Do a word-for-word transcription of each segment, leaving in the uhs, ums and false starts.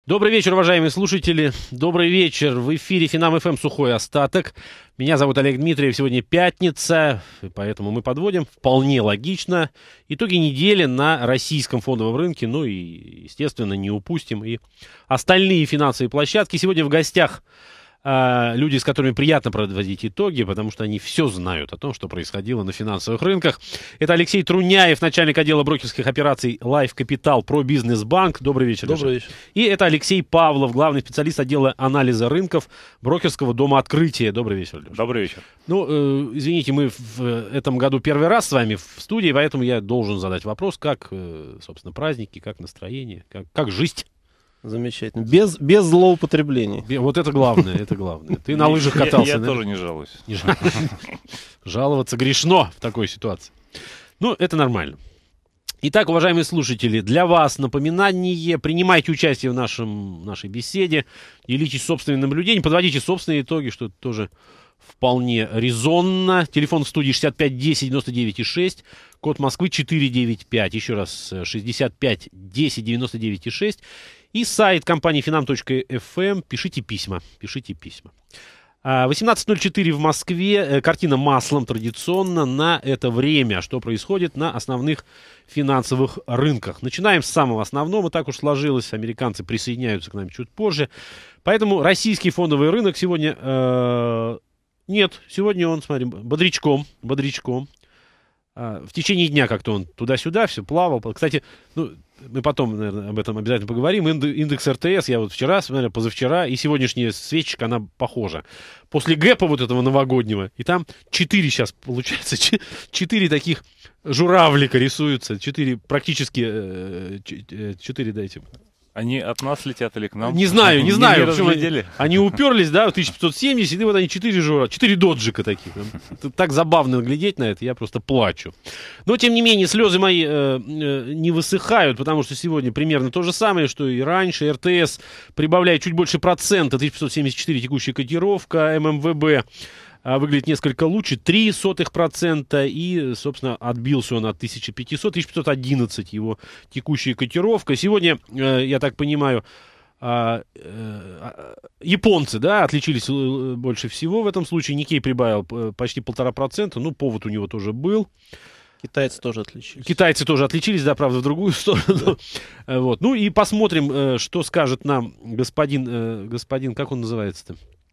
Добрый вечер, уважаемые слушатели. Добрый вечер. В эфире Финам-ФМ «Сухой остаток». Меня зовут Олег Дмитриев. Сегодня пятница, поэтому мы подводим вполне логично итоги недели на российском фондовом рынке. Ну и, естественно, не упустим и остальные финансовые площадки. Сегодня в гостях э, люди, с которыми приятно подводить итоги, потому что они все знают о том, что происходило на финансовых рынках. Это Алексей Труняев, начальник отдела брокерских операций Life Capital Pro Business Bank. Добрый вечер. Добрый вечер. И это Алексей Павлов, главный специалист отдела анализа рынков брокерского дома «Открытие». Добрый вечер, Леша. Добрый вечер. Ну, э, извините, мы в этом году первый раз с вами в студии, поэтому я должен задать вопрос, как, э, собственно, праздники, как настроение, как, как жизнь. Замечательно. Без, без злоупотреблений. Вот это главное, это главное. Ты на лыжах катался. Я, я тоже не жалуюсь. Жаловаться грешно в такой ситуации. Ну, это нормально. Итак, уважаемые слушатели, для вас напоминание. Принимайте участие в нашем, нашей беседе. Делитесь собственными наблюдениями. Подводите собственные итоги, что это тоже вполне резонно. Телефон в студии шестьдесят пять десять девяносто девять шесть. Код Москвы четыреста девяносто пять. Еще раз, шестьдесят пять десять девяносто девять шесть. И сайт компании финам точка эф эм. Пишите письма. Пишите письма. восемнадцать ноль четыре в Москве. Картина маслом традиционно на это время. Что происходит на основных финансовых рынках. Начинаем с самого основного. Так уж сложилось. Американцы присоединяются к нам чуть позже. Поэтому российский фондовый рынок сегодня... Э, нет, сегодня он, смотрим, бодрячком. Бодрячком. Э, в течение дня как-то он туда-сюда все плавал. Кстати, ну... Мы потом, наверное, об этом обязательно поговорим. Индекс эр тэ эс, я вот вчера, наверное, позавчера, и сегодняшняя свечка, она похожа. После гэпа вот этого новогоднего, и там четыре сейчас, получается, четыре таких журавлика рисуются, четыре практически, четыре, дайте. Они от нас летят или к нам? Не знаю, не знаю. Не они, они уперлись, да, в тысяча пятьсот семьдесят, и вот они четыре жура, четыре доджика таких. Это так забавно глядеть на это, я просто плачу. Но, тем не менее, слезы мои э, э, не высыхают, потому что сегодня примерно то же самое, что и раньше. эр тэ эс прибавляет чуть больше процента, тысяча пятьсот семьдесят четыре текущая котировка, эм эм вэ бэ выглядит несколько лучше, три сотых процента, и, собственно, отбился он от тысяча пятисот, тысяча пятьсот одиннадцать его текущая котировка. Сегодня, э, я так понимаю, э, э, японцы, да, отличились больше всего в этом случае. Никей прибавил почти полтора процента, ну, повод у него тоже был. Китайцы тоже отличились. Китайцы тоже отличились, да, правда, в другую сторону. Да. Вот. Ну, и посмотрим, что скажет нам господин, господин, как он называется-то?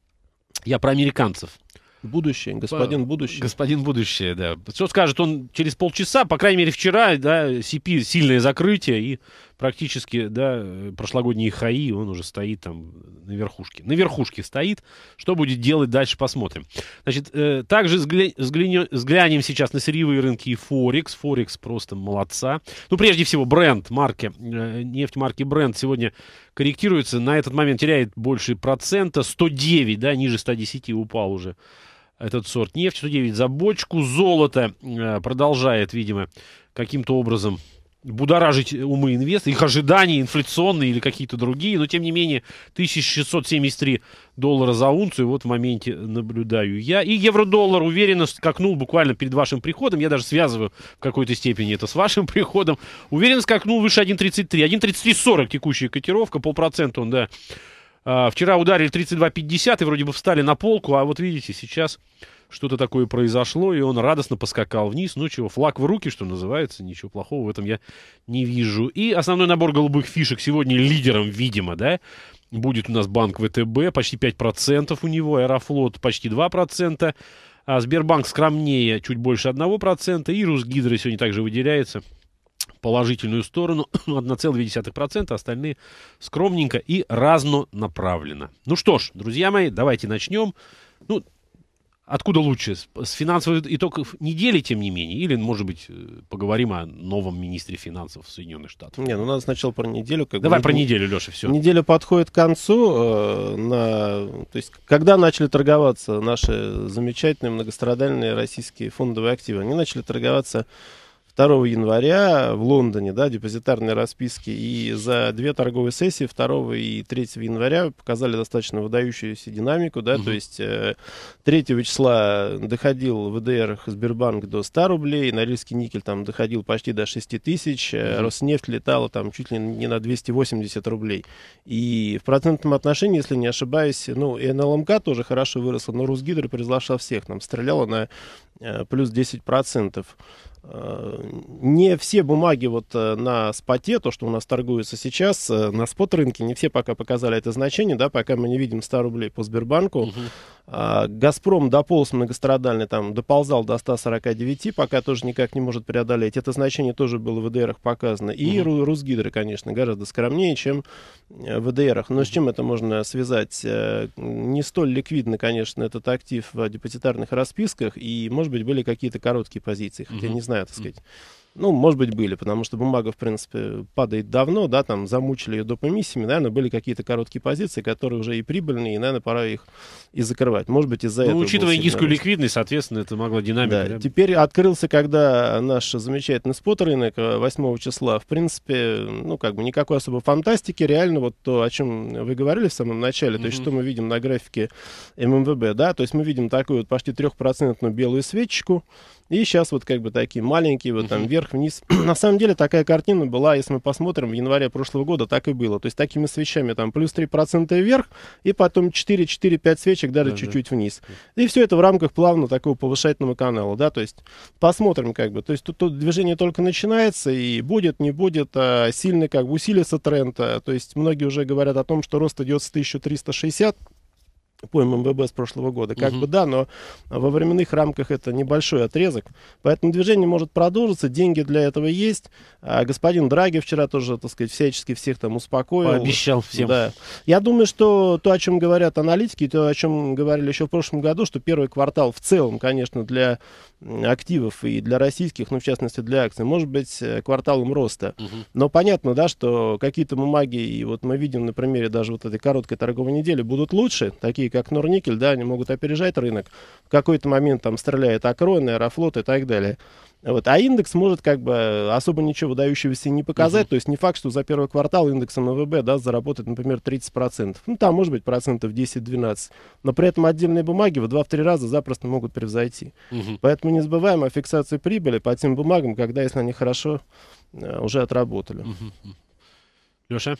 Я про американцев. Будущее, господин будущее. Господин будущее, да. Что скажет он через полчаса, по крайней мере вчера, да, си пи сильное закрытие, и практически, да, прошлогодний ха и, он уже стоит там на верхушке. На верхушке стоит. Что будет делать дальше, посмотрим. Значит, э, также взгля... взглянем... взглянем сейчас на сырьевые рынки и Форекс. Форекс просто молодца. Ну, прежде всего, бренд марки, э, нефть марки Brent сегодня корректируется. На этот момент теряет больше процента. сто девять, да, ниже ста десяти упал уже этот сорт нефти, сто девять за бочку. Золото э, продолжает, видимо, каким-то образом будоражить умы инвесторов, их ожидания инфляционные или какие-то другие, но тем не менее тысяча шестьсот семьдесят три доллара за унцию, вот в моменте наблюдаю я. И евро-доллар уверенно скакнул буквально перед вашим приходом, я даже связываю в какой-то степени это с вашим приходом, уверенно скакнул выше один тридцать три, один тридцать три сорок текущая котировка, полпроцента он, да. А, вчера ударили тридцать два пятьдесят и вроде бы встали на полку, а вот видите, сейчас что-то такое произошло, и он радостно поскакал вниз. Ну чего, флаг в руки, что называется, ничего плохого в этом я не вижу. И основной набор голубых фишек сегодня лидером, видимо, да, будет у нас банк вэ тэ бэ, почти пять процентов у него, Аэрофлот почти два процента, а Сбербанк скромнее, чуть больше одного процента, и Русгидро сегодня также выделяется положительную сторону, одна целая две десятых процента, остальные скромненько и разнонаправленно. Ну что ж, друзья мои, давайте начнем. Ну, откуда лучше? С финансовых итогов недели, тем не менее? Или, может быть, поговорим о новом министре финансов Соединенных Штатов? Не, ну надо сначала про неделю. Как Давай бы, про неделю, Леша, все. Неделя подходит к концу. Э, на, то есть, когда начали торговаться наши замечательные многострадальные российские фондовые активы? Они начали торговаться второго января в Лондоне, да, депозитарные расписки, и за две торговые сессии второго и третьего января показали достаточно выдающуюся динамику, да, uh-huh. то есть э, третьего числа доходил в ВДР Сбербанк до ста рублей, Норильский никель там доходил почти до шести тысяч, uh-huh. Роснефть летала там чуть ли не на двести восемьдесят рублей. И в процентном отношении, если не ошибаюсь, ну, и эн эл эм ка тоже хорошо выросла, но Русгидро превзошла всех, там стреляла на э, плюс десять процентов. Не все бумаги вот на споте, то, что у нас торгуется сейчас, на спот-рынке, не все пока показали это значение, да, пока мы не видим ста рублей по Сбербанку. Uh-huh. Газпром дополз многострадальный, там, доползал до ста сорока девяти, пока тоже никак не может преодолеть. Это значение тоже было в ВДРах показано. И uh-huh. Русгидро, конечно, гораздо скромнее, чем в ВДРах. Но uh-huh. с чем это можно связать? Не столь ликвидно, конечно, этот актив в депозитарных расписках, и, может быть, были какие-то короткие позиции, хотя uh-huh. не знаю, так сказать. Ну, может быть, были, потому что бумага, в принципе, падает давно, да, там замучили ее доп. Эмиссиями, наверное, были какие-то короткие позиции, которые уже и прибыльные, и, наверное, пора их и закрывать. Может быть, из-за ну, этого. Учитывая низкую ликвидность, соответственно, это могла динамика. Да. Да. Теперь открылся, когда наш замечательный спот-рынок восьмого числа, в принципе, ну, как бы никакой особой фантастики, реально вот то, о чем вы говорили в самом начале, mm-hmm. то есть что мы видим на графике эм эм вэ бэ, да, то есть мы видим такую вот почти трехпроцентную белую свечечку, и сейчас вот как бы такие маленькие, вот там вверх-вниз. На самом деле такая картина была, если мы посмотрим, в январе прошлого года так и было. То есть такими свечами там плюс три процента вверх, и потом четыре-четыре-пять свечек даже да, чуть-чуть да. вниз. И все это в рамках плавно такого повышательного канала, да, то есть посмотрим как бы. То есть тут, тут движение только начинается, и будет, не будет, а сильно как бы усилится тренд. А, то есть многие уже говорят о том, что рост идет с тысяча триста шестьдесят по эм эм вэ бэ с прошлого года. Как uh-huh. бы да, но во временных рамках это небольшой отрезок. Поэтому движение может продолжиться, деньги для этого есть. А господин Драги вчера тоже, так сказать, всячески всех там успокоил. Пообещал всем. Да. Я думаю, что то, о чем говорят аналитики, то, о чем говорили еще в прошлом году, что первый квартал в целом, конечно, для активов и для российских, ну, в частности, для акций, может быть кварталом роста. Uh-huh. Но понятно, да, что какие-то бумаги, и вот мы видим на примере даже вот этой короткой торговой недели, будут лучше, такие как Норникель, да, они могут опережать рынок. В какой-то момент там стреляет Акрон, Аэрофлот и так далее. Вот. А индекс может как бы особо ничего выдающегося не показать. Uh-huh. То есть не факт, что за первый квартал индекс эм эм вэ бэ даст заработать, например, тридцать процентов. Ну, там может быть процентов десять-двенадцать. Но при этом отдельные бумаги в два-три раза запросто могут превзойти. Uh-huh. Поэтому не забываем о фиксации прибыли по тем бумагам, когда, если они хорошо uh, уже отработали. Uh-huh. Леша?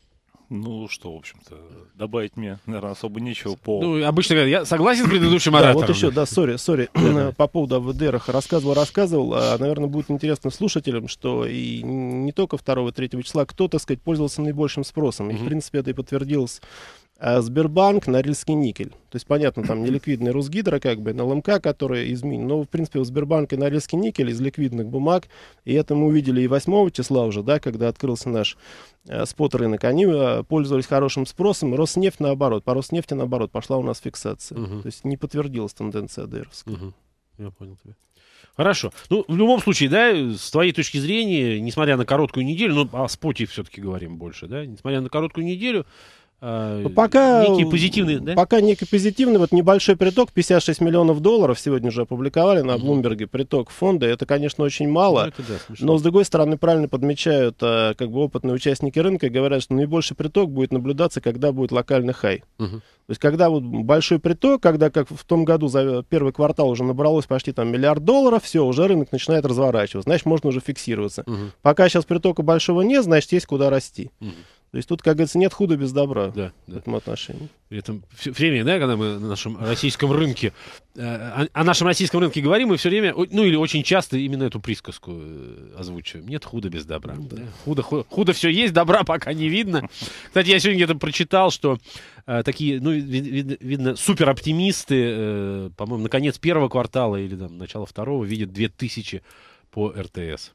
Ну, что, в общем-то, добавить мне, наверное, особо нечего по... Ну, обычно говорят, я согласен с предыдущим да, оратором. вот еще, да, сори, сори, по поводу о вэ дэ эрах рассказывал, рассказывал, а, наверное, будет интересно слушателям, что и не только второго-третьего числа, кто, так сказать, пользовался наибольшим спросом. И, в принципе, это и подтвердилось. А Сбербанк, Норильский никель. То есть, понятно, там неликвидный Русгидро, как бы, эн эл эм ка, который изменен. Но, в принципе, у Сбербанка и Норильский никель из ликвидных бумаг. И это мы увидели и восьмого числа уже, да, когда открылся наш э, спот-рынок. Они э, пользовались хорошим спросом. Роснефть, наоборот. По Роснефти, наоборот, пошла у нас фиксация. Uh-huh. То есть, не подтвердилась тенденция эй дэ эровская. Uh-huh. Я понял тебя. Хорошо. Ну, в любом случае, да, с твоей точки зрения, несмотря на короткую неделю, ну, о споте все-таки говорим больше, да, несмотря на короткую неделю, Ну, пока, некий позитивный, да? Пока некий позитивный, вот небольшой приток, пятьдесят шесть миллионов долларов сегодня уже опубликовали на Блумберге, uh-huh. приток фонда, это, конечно, очень мало, ну, это, да, но, с другой стороны, правильно подмечают а, как бы опытные участники рынка и говорят, что наибольший приток будет наблюдаться, когда будет локальный хай. Uh-huh. То есть, когда вот большой приток, когда, как в том году за первый квартал уже набралось почти там миллиард долларов, все, уже рынок начинает разворачиваться, значит, можно уже фиксироваться. Uh-huh. Пока сейчас притока большого нет, значит, есть куда расти. Uh-huh. То есть тут, как говорится, нет худа без добра, да, в да. этом отношении. При этом время, да, когда мы на нашем российском рынке, э, о, о нашем российском рынке говорим, мы все время, ну или очень часто именно эту присказку э, озвучиваем. Нет худа без добра. Да. Да? Худо, худо, худо все есть, добра пока не видно. Кстати, я сегодня где-то прочитал, что э, такие, ну, вид, вид, видно, супероптимисты, э, по-моему, на конец первого квартала или там, начало второго видят две тысячи по эр тэ эс.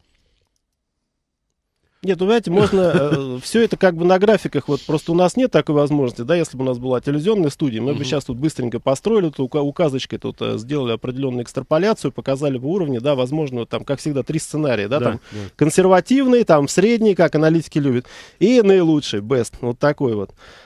Нет, вы знаете, можно э, все это как бы на графиках, вот просто у нас нет такой возможности, да, если бы у нас была телевизионная студия, мы uh-huh. бы сейчас тут быстренько построили, тут указочкой тут э, сделали определенную экстраполяцию, показали бы уровни, да, возможно, вот, там, как всегда, три сценария, да, да там, да. консервативный, там, средний, как аналитики любят, и наилучший, best, вот такой вот.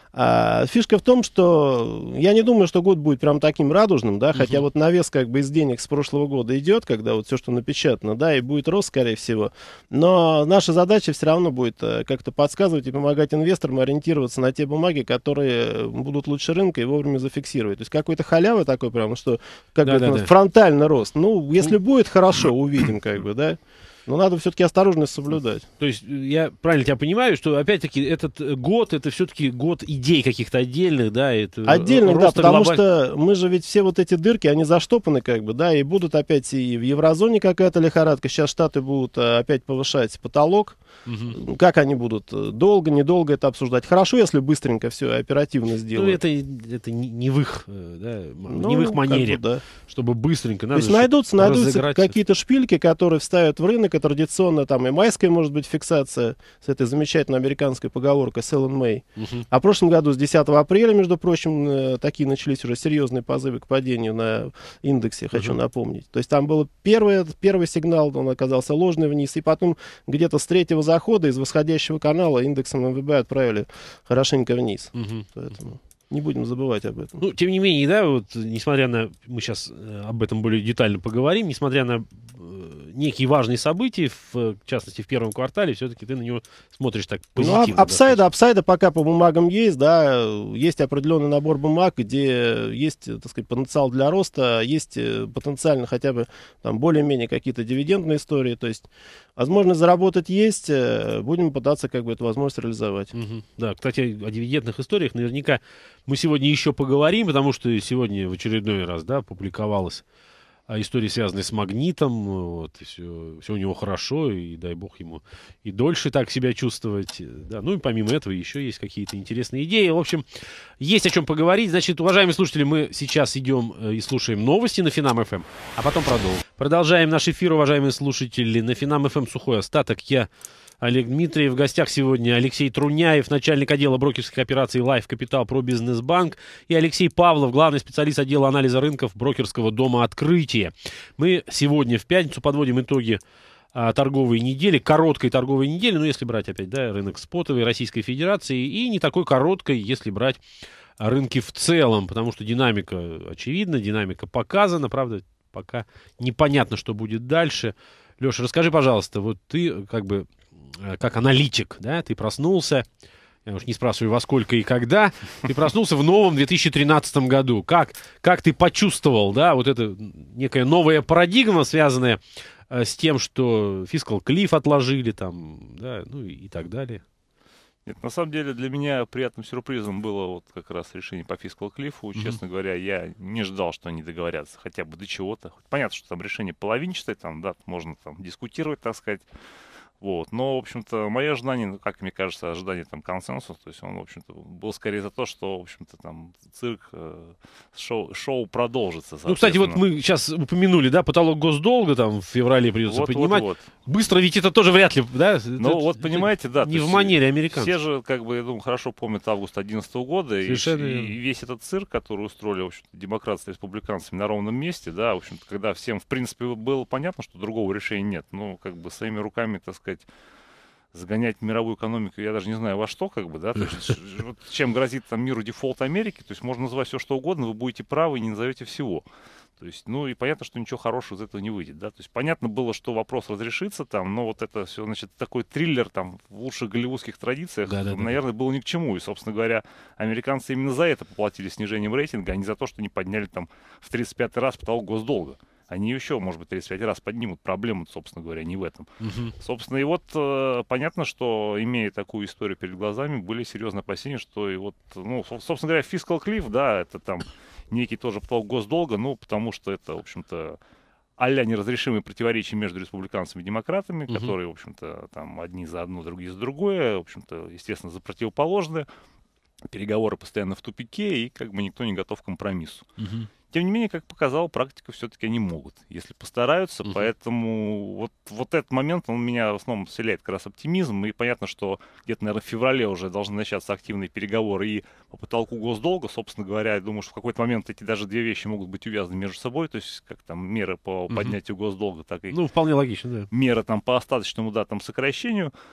А фишка в том, что я не думаю, что год будет прям таким радужным, да, хотя Мгм. вот навес как бы из денег с прошлого года идет, когда вот все, что напечатано, да, и будет рост, скорее всего. Но наша задача все равно будет э, как-то подсказывать и помогать инвесторам ориентироваться на те бумаги, которые будут лучше рынка и вовремя зафиксировать. То есть какой-то халявы такой прям, что как бы Да-да-да. это, фронтальный рост. Ну, если будет, хорошо, увидим, как бы, да. Но надо все-таки осторожность соблюдать. То есть э, я правильно тебя понимаю, что опять-таки этот э, год, это все-таки год идей каких-то отдельных, да? Это Отдельно, да, роста потому глобаль- что мы же ведь все вот эти дырки, они заштопаны как бы, да, и будут опять и в еврозоне какая-то лихорадка, сейчас Штаты будут э, опять повышать потолок. Мгм. Как они будут? э, Долго, недолго это обсуждать? Хорошо, если быстренько все оперативно Ну, сделают. это, это не, не в их, э, да, м- Ну, не в их как манере, бы, да. чтобы быстренько. То Надо есть же найдутся, найдутся разыграть какие-то шпильки, которые вставят в рынок, и традиционно там и майская может быть фиксация с этой замечательной американской поговоркой «sell in May». это. Мгм. А в прошлом году с десятого апреля, между прочим, э, такие начались уже серьезные позывы к падению на индексе, хочу Мгм. напомнить. То есть там был первый, первый сигнал, он оказался ложный вниз, и потом где-то с третьего захода из восходящего канала индексом эм вэ бэ отправили хорошенько вниз. Мгм. Поэтому не будем забывать об этом. Ну, тем не менее, да, вот, несмотря на, мы сейчас э, об этом более детально поговорим, несмотря на э, некие важные события, в, э, в частности, в первом квартале, все-таки ты на него смотришь так Ну, позитивно. ап- апсайда, апсайда пока по бумагам есть, да, есть определенный набор бумаг, где есть, так сказать, потенциал для роста, есть э, потенциально хотя бы там более-менее какие-то дивидендные истории, то есть возможность заработать есть, э, будем пытаться как бы эту возможность реализовать. Мгм. Да, кстати, о дивидендных историях наверняка мы сегодня еще поговорим, потому что сегодня в очередной раз, да, публиковалась а, история, связанная с Магнитом, вот, и все, все у него хорошо, и дай бог ему и дольше так себя чувствовать, э, да, ну и помимо этого еще есть какие-то интересные идеи, в общем, есть о чем поговорить, значит, уважаемые слушатели, мы сейчас идем э, и слушаем новости на Финам эф эм, а потом продолжим. Продолжаем наш эфир, уважаемые слушатели, на Финам эф эм «Сухой остаток», я Олег Дмитриев. В гостях сегодня Алексей Труняев, начальник отдела брокерских операций Life Capital Pro Business Bank, и Алексей Павлов, главный специалист отдела анализа рынков брокерского дома «Открытие». Мы сегодня в пятницу подводим итоги а, торговой недели, короткой торговой недели, ну, если брать опять, да, рынок спотовый Российской Федерации, и не такой короткой, если брать рынки в целом, потому что динамика очевидна, динамика показана, правда, пока непонятно, что будет дальше. Леша, расскажи, пожалуйста, вот ты как бы как аналитик, да, ты проснулся, я уж не спрашиваю, во сколько и когда, ты проснулся в новом две тысячи тринадцатом году. Как, как ты почувствовал, да, вот эта некая новая парадигма, связанная э, с тем, что фискал клифф отложили, там, да, ну и, и так далее. Нет, на самом деле для меня приятным сюрпризом было вот как раз решение по фискал клиффу. Мгм. Честно говоря, я не ждал, что они договорятся хотя бы до чего-то. Понятно, что там решение половинчатое, там, да, можно там дискутировать, так сказать. Вот. Но, в общем-то, мое ожидание, ну, как мне кажется, ожидание там консенсуса, то есть он, в общем-то, был скорее за то, что, в общем-то, там цирк, э, шоу, шоу продолжится. Ну, кстати, вот соответственно. мы сейчас упомянули, да, потолок госдолга там в феврале придется Вот, поднимать. вот, вот. Быстро ведь это тоже вряд ли, да? Ну, Это- вот это понимаете, да. то Не в есть манере американцев. Все же, как бы, я думаю, хорошо помнят август две тысячи одиннадцатого года. И, Совершенно и верно. весь этот цирк, который устроили, в общем-то, демократы с республиканцами на ровном месте, да, в общем-то, когда всем, в принципе, было понятно, что другого решения нет. Ну, как бы, своими руками, так сказать, загонять мировую экономику, я даже не знаю во что, как бы, да, то есть, вот чем грозит там миру дефолт Америки, то есть можно называть все что угодно, вы будете правы и не назовете всего. То есть, ну и понятно, что ничего хорошего из этого не выйдет, да, то есть понятно было, что вопрос разрешится там, но вот это все, значит, такой триллер там в лучших голливудских традициях, Да-да-да. наверное, было ни к чему, и, собственно говоря, американцы именно за это поплатили снижением рейтинга, а не за то, что не подняли там в тридцать пятый раз потолок госдолга. Они еще, может быть, тридцать пять раз поднимут. Проблема, собственно говоря, не в этом. Мгм. Собственно, и вот э, понятно, что, имея такую историю перед глазами, были серьезные опасения, что и вот, ну, со- собственно говоря, фискал клифф, да, это там некий тоже потолок госдолга, ну, потому что это, в общем-то, а-ля неразрешимые противоречия между республиканцами и демократами, Мгм. которые, в общем-то, там одни за одно, другие за другое, в общем-то, естественно, за противоположное. Переговоры постоянно в тупике, и как бы никто не готов к компромиссу. Мгм. Тем не менее, как показала практика, все-таки они могут, если постараются. Мгм. Поэтому вот, вот этот момент, он меня в основном вселяет как раз оптимизм. И понятно, что где-то, наверное, в феврале уже должны начаться активные переговоры и по потолку госдолга. Собственно говоря, я думаю, что в какой-то момент эти даже две вещи могут быть увязаны между собой. То есть как там меры по Мгм. поднятию госдолга, так и Ну, вполне логично, да. меры там по остаточному, да, там сокращению.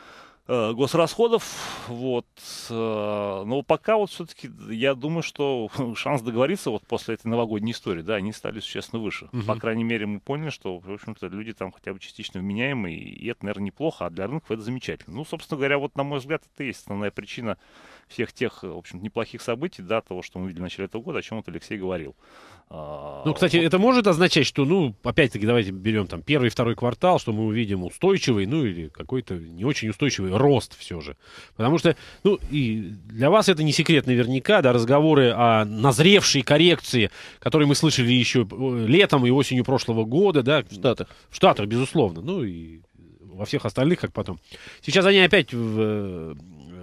госрасходов, вот, но пока вот все-таки я думаю, что шанс договориться вот после этой новогодней истории, да, они стали существенно выше. Uh-huh. По крайней мере, мы поняли, что, в общем-то, люди там хотя бы частично вменяемые, и это, наверное, неплохо, а для рынка это замечательно. Ну, собственно говоря, вот, на мой взгляд, это и есть основная причина всех тех, в общем, неплохих событий, да, того, что мы видели в начале этого года, о чем вот Алексей говорил. Ну, кстати, вот. Это может означать, что, ну, опять-таки, давайте берем там первый и второй квартал, что мы увидим устойчивый, ну, или какой-то не очень устойчивый рост все же. Потому что, ну, и для вас это не секрет наверняка, да, разговоры о назревшей коррекции, которые мы слышали еще летом и осенью прошлого года, да. В Штатах. В Штатах, безусловно, ну, и во всех остальных, как потом. Сейчас они опять в...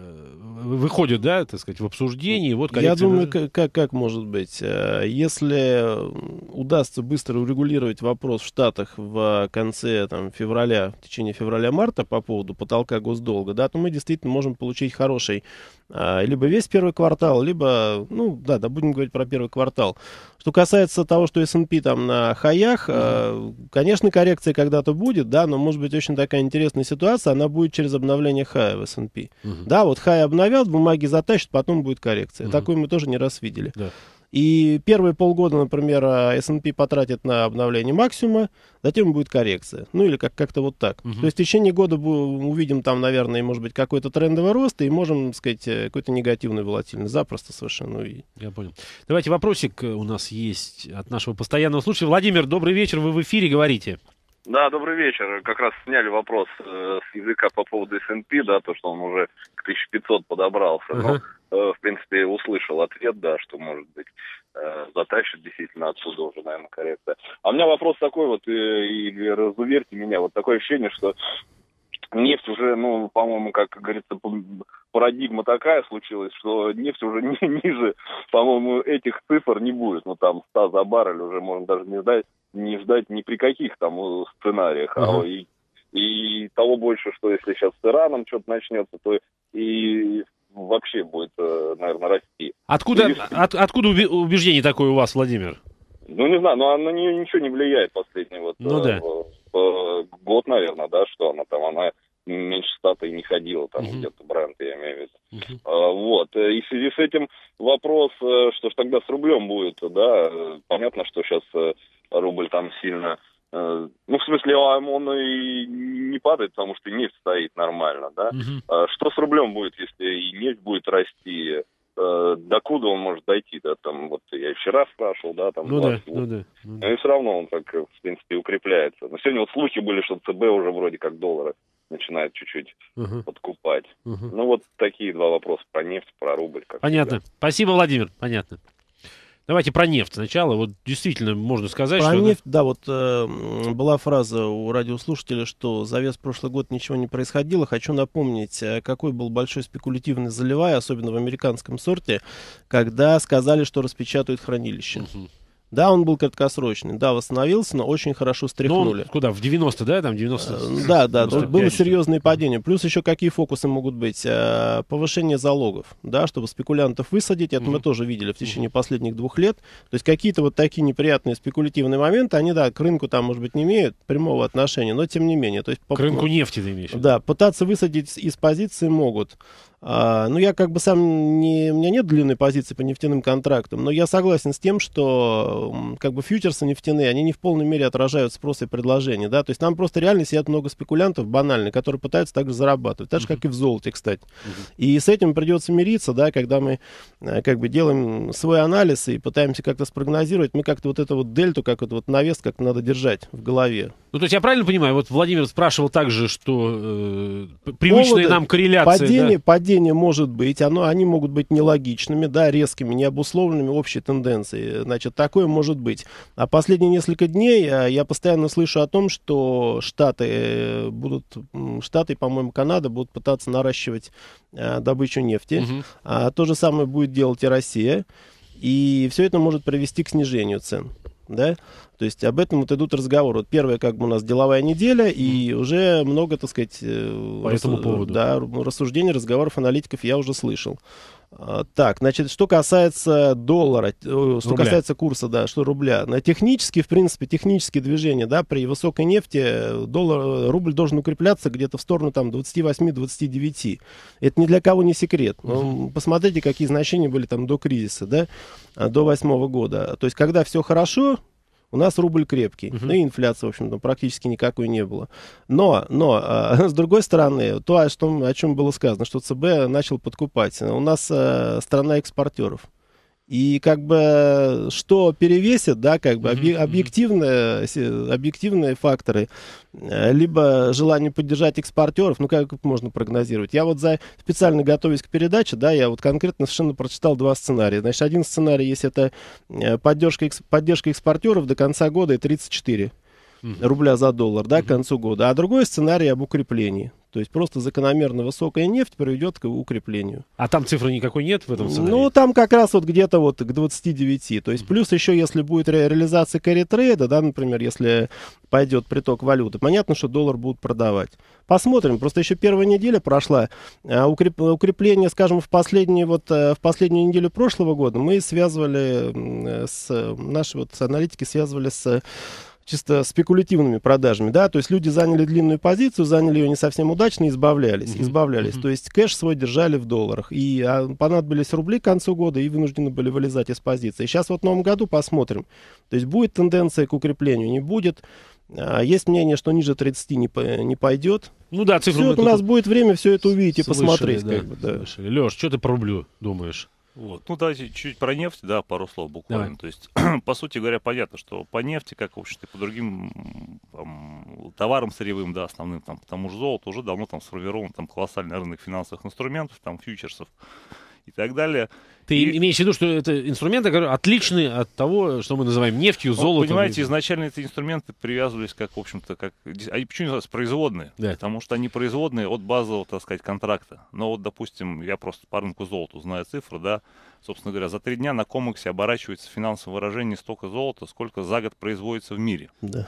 выходят, да, так сказать, в обсуждении. Вот я думаю, как, как, как может быть, если удастся быстро урегулировать вопрос в Штатах в конце там, февраля, в течение февраля-марта по поводу потолка госдолга, да, то мы действительно можем получить хороший либо весь первый квартал, либо, ну, да, да, будем говорить про первый квартал. Что касается того, что эс энд пи там на хаях, mm-hmm. конечно, коррекция когда-то будет, да, но может быть очень такая интересная ситуация, она будет через обновление хая в эс энд пи. Mm-hmm. Да, вот хай обновят, бумаги затащат, потом будет коррекция. Mm-hmm. Такую мы тоже не раз видели. Yeah. И первые полгода, например, эс энд пи потратит на обновление максимума, затем будет коррекция. Ну или как- как-то вот так. Uh-huh. То есть в течение года будем, увидим там, наверное, может быть, какой-то трендовый рост, и можем, так сказать, какой-то негативный волатильность. Запросто совершенно увидеть. Я понял. Давайте вопросик у нас есть от нашего постоянного слушателя. Владимир, добрый вечер, вы в эфире, говорите. Да, добрый вечер. Как раз сняли вопрос э, с языка по поводу эс энд пи, да, то, что он уже к тысяче пятьсот подобрался. Uh-huh. Но, э, в принципе, услышал ответ, да, что, может быть, э, затащит действительно отсюда уже, наверное, коррекция. А у меня вопрос такой вот, э, и разуверьте меня, вот такое ощущение, что нефть уже, ну, по-моему, как говорится, парадигма такая случилась, что нефть уже не, ниже, по-моему, этих цифр не будет. Ну, там, сто за баррель уже можно даже не ждать, не ждать ни при каких там сценариях. Uh-huh. А и, и того больше, что если сейчас с Ираном что-то начнется, то и вообще будет, наверное, расти. Откуда, и, от, откуда убеждение такое у вас, Владимир? Ну, не знаю, но на нее ничего не влияет последний вот, ну, да. э, год, наверное, да, что она там, она меньше ста-то и не ходила, там uh-huh. где-то бренд, я имею в виду. Uh-huh. А, вот, и в связи с этим вопрос, что ж тогда с рублем будет, да, понятно, что сейчас рубль там сильно, ну, в смысле, он и не падает, потому что нефть стоит нормально, да. Uh-huh. А, что с рублем будет, если и нефть будет расти? Докуда он может дойти, да, там, вот я вчера спрашивал, да, там, ну, да, ну, да, ну да. И все равно он так, в принципе, укрепляется. Но сегодня вот слухи были, что ЦБ уже вроде как доллары начинает чуть-чуть uh-huh. подкупать. Uh-huh. Ну, вот такие два вопроса про нефть, про рубль. Как понятно. всегда. Спасибо, Владимир, понятно. Давайте про нефть сначала. Вот действительно можно сказать, про что... Про нефть, да, вот э, была фраза у радиослушателя, что за весь прошлый год ничего не происходило. Хочу напомнить, какой был большой спекулятивный заливай, особенно в американском сорте, когда сказали, что распечатают хранилище. Угу. Да, он был краткосрочный, да, восстановился, но очень хорошо стряхнули. Ну, куда, в девяносто, да, там девяносто? Да, да, тут было серьезное падение. Плюс еще какие фокусы могут быть? Повышение залогов, да, чтобы спекулянтов высадить, это mm-hmm. мы тоже видели в течение mm-hmm. последних двух лет. То есть какие-то вот такие неприятные спекулятивные моменты, они, да, к рынку там, может быть, не имеют прямого отношения, но тем не менее. То есть, к рынку нефти ты имеешь? Да, пытаться высадить из позиции могут. А, ну, я как бы сам, не, у меня нет длинной позиции по нефтяным контрактам, но я согласен с тем, что как бы фьючерсы нефтяные, они не в полной мере отражают спрос и предложение, да, то есть там просто реально сидят много спекулянтов банальных, которые пытаются также зарабатывать, так же, как и в золоте, кстати. Uh-huh. И с этим придется мириться, да, когда мы как бы делаем свой анализ и пытаемся как-то спрогнозировать, мы как-то вот эту вот дельту, как вот, вот навес как-то надо держать в голове. Ну, то есть я правильно понимаю, вот Владимир спрашивал также, что э, привычные Поводы, нам корреляции, падение, да? Падение может быть, оно, они могут быть нелогичными, да, резкими, необусловленными общей тенденцией, значит, такое может быть. А последние несколько дней я постоянно слышу о том, что Штаты будут, Штаты, по-моему, Канада будут пытаться наращивать а, добычу нефти, угу. а, то же самое будет делать и Россия, и все это может привести к снижению цен. Да? То есть об этом вот идут разговоры. Вот первая как бы у нас деловая неделя, и уже много, так сказать, по рас... этому поводу. Да, рассуждений, разговоров аналитиков я уже слышал. Так, значит, что касается доллара, что Рубля. касается курса, да, что рубля. На технически, в принципе, технические движения, да, при высокой нефти доллар, рубль должен укрепляться где-то в сторону там двадцать восемь - двадцать девять. Это ни для кого не секрет. Ну, посмотрите, какие значения были там до кризиса, да, до восьмого года. То есть, когда все хорошо, у нас рубль крепкий, uh-huh. ну и инфляции, в общем-то, практически никакой не было. Но, но а, с другой стороны, то, о, что, о чем было сказано, что ЦБ начал подкупать. У нас а, страна экспортеров. И как бы что перевесит, да, как бы объ, объективные, объективные факторы, либо желание поддержать экспортеров, ну как можно прогнозировать? Я вот за, специально готовясь к передаче, да, я вот конкретно совершенно прочитал два сценария. Значит, один сценарий, если это поддержка, поддержка экспортеров до конца года, и тридцать четыре рубля за доллар, да, к концу года. А другой сценарий об укреплении. То есть просто закономерно высокая нефть приведет к укреплению. А там цифры никакой нет в этом сценарии? Ну, там как раз вот где-то вот к двадцати девяти. То есть плюс еще, если будет ре- реализация carry-трейда, да, например, если пойдет приток валюты, понятно, что доллар будут продавать. Посмотрим. Просто еще первая неделя прошла. А укреп... укрепление, скажем, в, последние, вот, в последнюю неделю прошлого года мы связывали с... Наши вот аналитики связывали с... чисто спекулятивными продажами, да, то есть люди заняли длинную позицию, заняли ее не совсем удачно, избавлялись, mm-hmm. избавлялись, mm-hmm. то есть кэш свой держали в долларах, и а, понадобились рубли к концу года, и вынуждены были вылезать из позиции. Сейчас вот в новом году посмотрим, то есть будет тенденция к укреплению, не будет, а, есть мнение, что ниже тридцати не, не пойдет. Ну да, цифры все, у нас будет время все это увидеть и слышали, посмотреть. Да, как бы, да. Леш, что ты про рублю думаешь? Вот. Ну, давайте чуть-чуть про нефть, да, пару слов буквально. Давай. То есть, по сути говоря, понятно, что по нефти, как, в общем-то, по другим там, товарам сырьевым, да, основным, там, по тому же золоту, уже давно там сформирован там колоссальный рынок финансовых инструментов, там, фьючерсов и так далее. Ты и... имеешь в виду, что это инструменты, которые отличны от того, что мы называем нефтью, ну, золотом? понимаете, изначально эти инструменты привязывались как, в общем-то, как... Они почему называются производные? Да. Потому что они производные от базового, так сказать, контракта. Но вот, допустим, я просто по рынку золота знаю цифры, да, собственно говоря, за три дня на комексе оборачивается в финансовом выражении столько золота, сколько за год производится в мире. Да.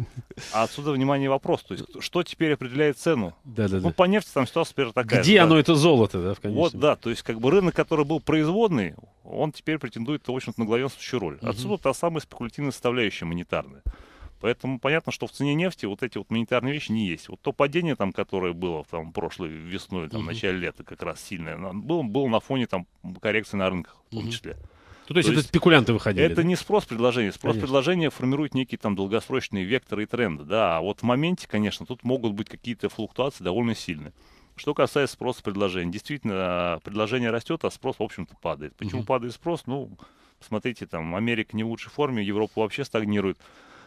А отсюда, внимание, вопрос. То есть, что теперь определяет цену? Да, да, Ну, да. по нефти там ситуация теперь такая. Где да. оно, это золото, да, в конечном? Вот, да, то есть, как бы рынок, который был производный, он теперь претендует, в общем-то, на главенствующую роль. Угу. Отсюда та самая спекулятивная составляющая монетарная. Поэтому понятно, что в цене нефти вот эти вот монетарные вещи не есть. Вот то падение, там, которое было там, прошлой весной, там, в Угу. начале начале лета, как раз сильное, было, было на фоне там, коррекции на рынках в том Угу. числе. То, то есть То это есть спекулянты выходили? Это да? не спрос-предложение. Конечно. Спрос-предложение формирует некие там долгосрочные векторы и тренды. Да, а вот в моменте, конечно, тут могут быть какие-то флуктуации довольно сильные. Что касается спроса-предложения. Действительно, предложение растет, а спрос, в общем-то, падает. Почему Мгм. падает спрос? Ну, смотрите, там, Америка не в лучшей форме, Европа вообще стагнирует.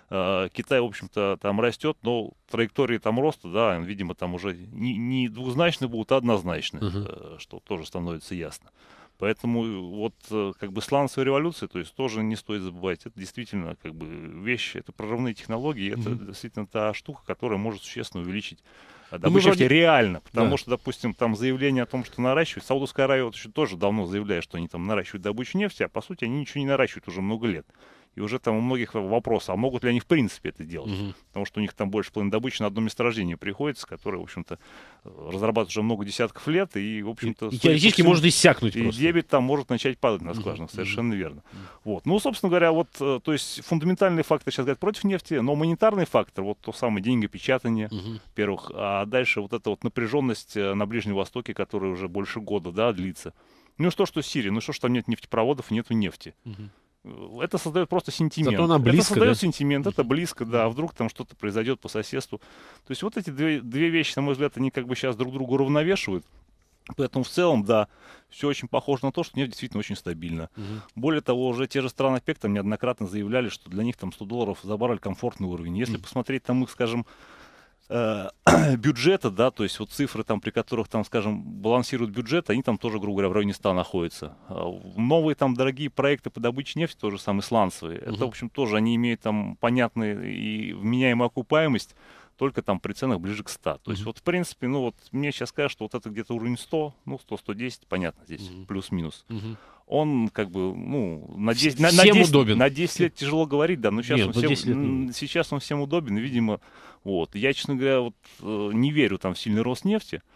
Э, Китай, в общем-то, там растет, но траектории там роста, да, видимо, там уже не, не двузначные будут, а однозначные, Мгм. э, что тоже становится ясно. Поэтому вот э, как бы сланцевая революция, то есть тоже не стоит забывать, это действительно как бы вещь, это прорывные технологии, это Мгм. действительно та штука, которая может существенно увеличить э, мы добычу вроде- нефти реально, потому Да. что, допустим, там заявление о том, что наращивают, Саудовская Аравия вот еще тоже давно заявляет, что они там наращивают добычу нефти, а по сути они ничего не наращивают уже много лет. И уже там у многих вопрос, а могут ли они в принципе это делать? Мгм. Потому что у них там больше половины добычи на одно месторождение приходится, которое, в общем-то, разрабатывают уже много десятков лет, и, в общем-то... И судя по теоретически всему, может иссякнуть и просто. дебет там может начать падать на Мгм, скважинах, мгм, совершенно верно. мгм. Вот. Ну, собственно говоря, вот, э, то есть фундаментальный фактор сейчас говорят против нефти, но монетарный фактор, вот то самое деньгопечатание, Мгм. во-первых, а дальше вот эта вот напряженность э, на Ближнем Востоке, которая уже больше года, да, длится. Ну что, что Сирия, ну что, что там нет нефтепроводов, нету нефти. Мгм. Это создает просто сентимент. Зато она близко, это создает да? сентимент, это близко, да, а вдруг там что-то произойдет по соседству. То есть вот эти две, две вещи, на мой взгляд, они как бы сейчас друг друга уравновешивают. Поэтому в целом, да, все очень похоже на то, что нефть действительно очень стабильна. Мгм. Более того, уже те же страны ОПЕК там неоднократно заявляли, что для них там сто долларов за баррель комфортный уровень. Если Мгм. посмотреть там их, скажем, э, бюджета, да, то есть вот цифры, там, при которых, там, скажем, балансируют бюджет, они там тоже, грубо говоря, в районе ста находятся. А новые там дорогие проекты по добыче нефти, тоже самые сланцевые, Мгм. это, в общем, тоже они имеют там понятную и вменяемую окупаемость, только там при ценах ближе к ста. То есть Мгм. вот, в принципе, ну вот мне сейчас скажут, что вот это где-то уровень сто, ну сто сто десять, понятно, здесь Мгм. плюс-минус. Мгм. Он как бы, ну, на Вс- десять, на, на всем десять, удобен. на десять лет тяжело говорить, да, но сейчас, Нет, он ну, всем, десять лет, ну. м, сейчас он всем удобен, и, видимо, вот. Я, честно говоря, вот, э, не верю там в сильный рост нефти.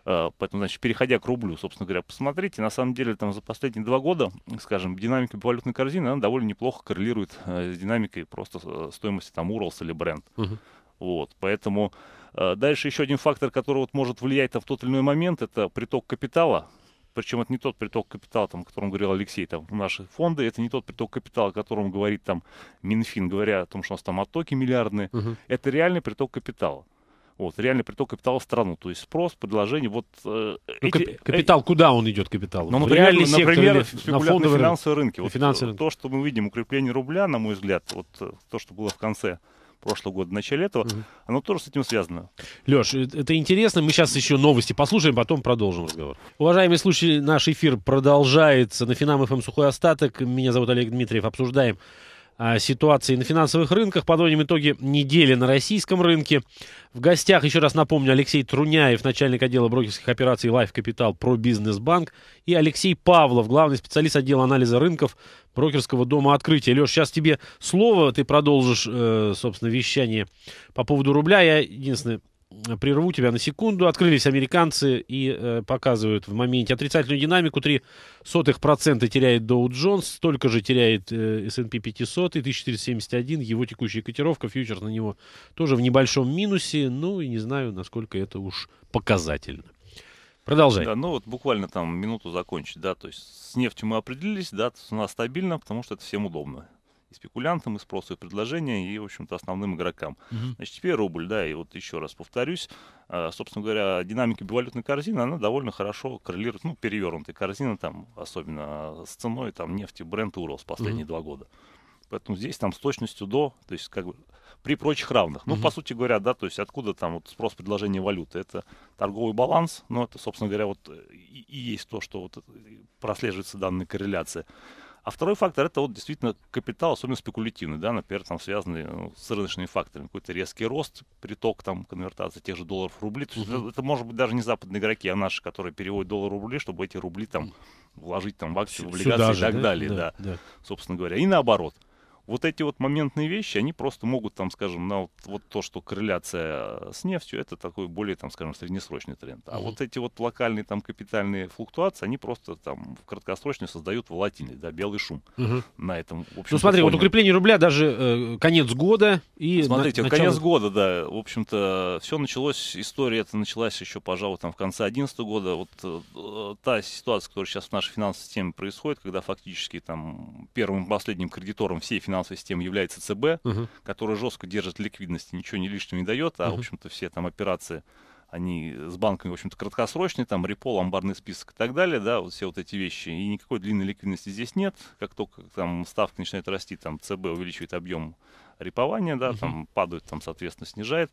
Поэтому, значит, переходя к рублю, собственно говоря, посмотрите, на самом деле, там за последние два года, скажем, динамика валютной корзины, она довольно неплохо коррелирует с динамикой просто стоимости там Уралс или Brent. Uh-huh. Вот, поэтому дальше еще один фактор, который вот может влиять в тот или иной момент, это приток капитала. Причем это не тот приток капитала, там, о котором говорил Алексей, там, в наши фонды, это не тот приток капитала, о котором говорит там Минфин, говоря о том, что у нас там оттоки миллиардные. Uh-huh. Это реальный приток капитала. Вот, реальный приток капитала в страну. То есть спрос, предложение. Вот, э, ну, эти, капитал, э, куда он идет, капитал? Ну, например, реальный например, сектор спекуля... на фондовые финансовые рынки. Вот, финансовые рынки. То, что мы видим, укрепление рубля, на мой взгляд, вот то, что было в конце прошлого года, в начале этого, угу. оно тоже с этим связано. Леш, это интересно. Мы сейчас еще новости послушаем, потом продолжим разговор. Уважаемые слушатели, наш эфир продолжается на Финам эф эм «Сухой остаток». Меня зовут Олег Дмитриев. Обсуждаем а, ситуации на финансовых рынках. Подводим итоги недели на российском рынке. В гостях, еще раз напомню, Алексей Труняев, начальник отдела брокерских операций Life Capital Pro Business Bank, и Алексей Павлов, главный специалист отдела анализа рынков брокерского дома «Открытие». Леш, сейчас тебе слово, ты продолжишь, э, собственно, вещание по поводу рубля. Я, единственное, прерву тебя на секунду. Открылись американцы и э, показывают в моменте отрицательную динамику. три сотых процента теряет Dow Jones, столько же теряет э, эс энд пи пятьсот, тысяча четыреста семьдесят один. Его текущая котировка, фьючерс на него тоже в небольшом минусе. Ну, и не знаю, насколько это уж показательно. Продолжай. Да, ну вот буквально там минуту закончить, да, то есть с нефтью мы определились, да, она стабильна, потому что это всем удобно. И спекулянтам, и спросу, и предложения, и, в общем-то, основным игрокам. Uh-huh. Значит, теперь рубль, да, и вот еще раз повторюсь, э, собственно говоря, динамика бивалютной корзины, она довольно хорошо коррелирует, ну, перевернутая корзина, там, особенно с ценой, там, нефти, Brent, Уралс последние uh-huh. два года. Поэтому здесь, там, с точностью до, то есть, как бы, при прочих равных. Ну, uh-huh. по сути говоря, да, то есть, откуда там вот спрос, предложение валюты? Это торговый баланс, ну, это, собственно говоря, вот и, и есть то, что вот прослеживается данная корреляция. А второй фактор — это вот действительно капитал, особенно спекулятивный, да, например, там связанный ну, с рыночными факторами. Какой-то резкий рост, приток, там, конвертация тех же долларов в рубли. То есть uh-huh. это, это может быть даже не западные игроки, а наши, которые переводят доллар в рубли, чтобы эти рубли там вложить там, в акции, в облигации и так да? далее, да, да, да, собственно говоря. И наоборот. Вот эти вот моментные вещи, они просто могут, там, скажем, на вот, вот то, что корреляция с нефтью, это такой более, там, скажем, среднесрочный тренд. А uh-huh. вот эти вот локальные там капитальные флуктуации, они просто там в краткосрочной создают волатильность, да, белый шум uh-huh. на этом. В общем, ну смотри, фоне. Вот укрепление рубля даже э, конец года и смотрите, на, конец начало... года, да, в общем-то, все началось, история эта началась еще, пожалуй, там в конце две тысячи одиннадцатого года. Вот э, та ситуация, которая сейчас в нашей финансовой системе происходит, когда фактически там первым и последним кредитором всей финансовой системы является ЦБ, uh-huh. который жестко держит ликвидность, ничего не лишнего не дает, а, uh-huh. в общем-то, все там операции, они с банками, в общем-то, краткосрочные, там, репо, ломбардный список и так далее, да, вот все вот эти вещи, и никакой длинной ликвидности здесь нет, как только там ставка начинает расти, там, ЦБ увеличивает объем репования, да, uh-huh. там, падает, там, соответственно, снижает.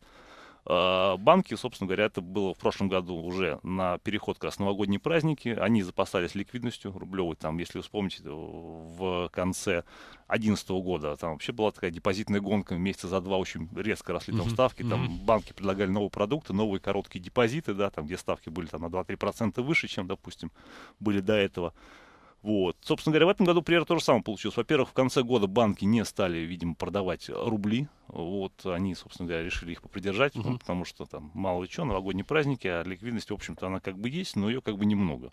Банки, собственно говоря, это было в прошлом году уже на переход как раз новогодние праздники, они запасались ликвидностью рублевой, там, если вы вспомните, в конце две тысячи одиннадцатого года, там вообще была такая депозитная гонка, месяца за два очень резко росли там ставки, там банки предлагали новые продукты, новые короткие депозиты, да, там, где ставки были там на два-три процента выше, чем, допустим, были до этого. Вот. Собственно говоря, в этом году примерно то же самое получилось. Во-первых, в конце года банки не стали, видимо, продавать рубли. Вот. Они, собственно говоря, решили их попридержать, uh-huh. ну, потому что там мало ли что, новогодние праздники, а ликвидность, в общем-то, она как бы есть, но ее как бы немного.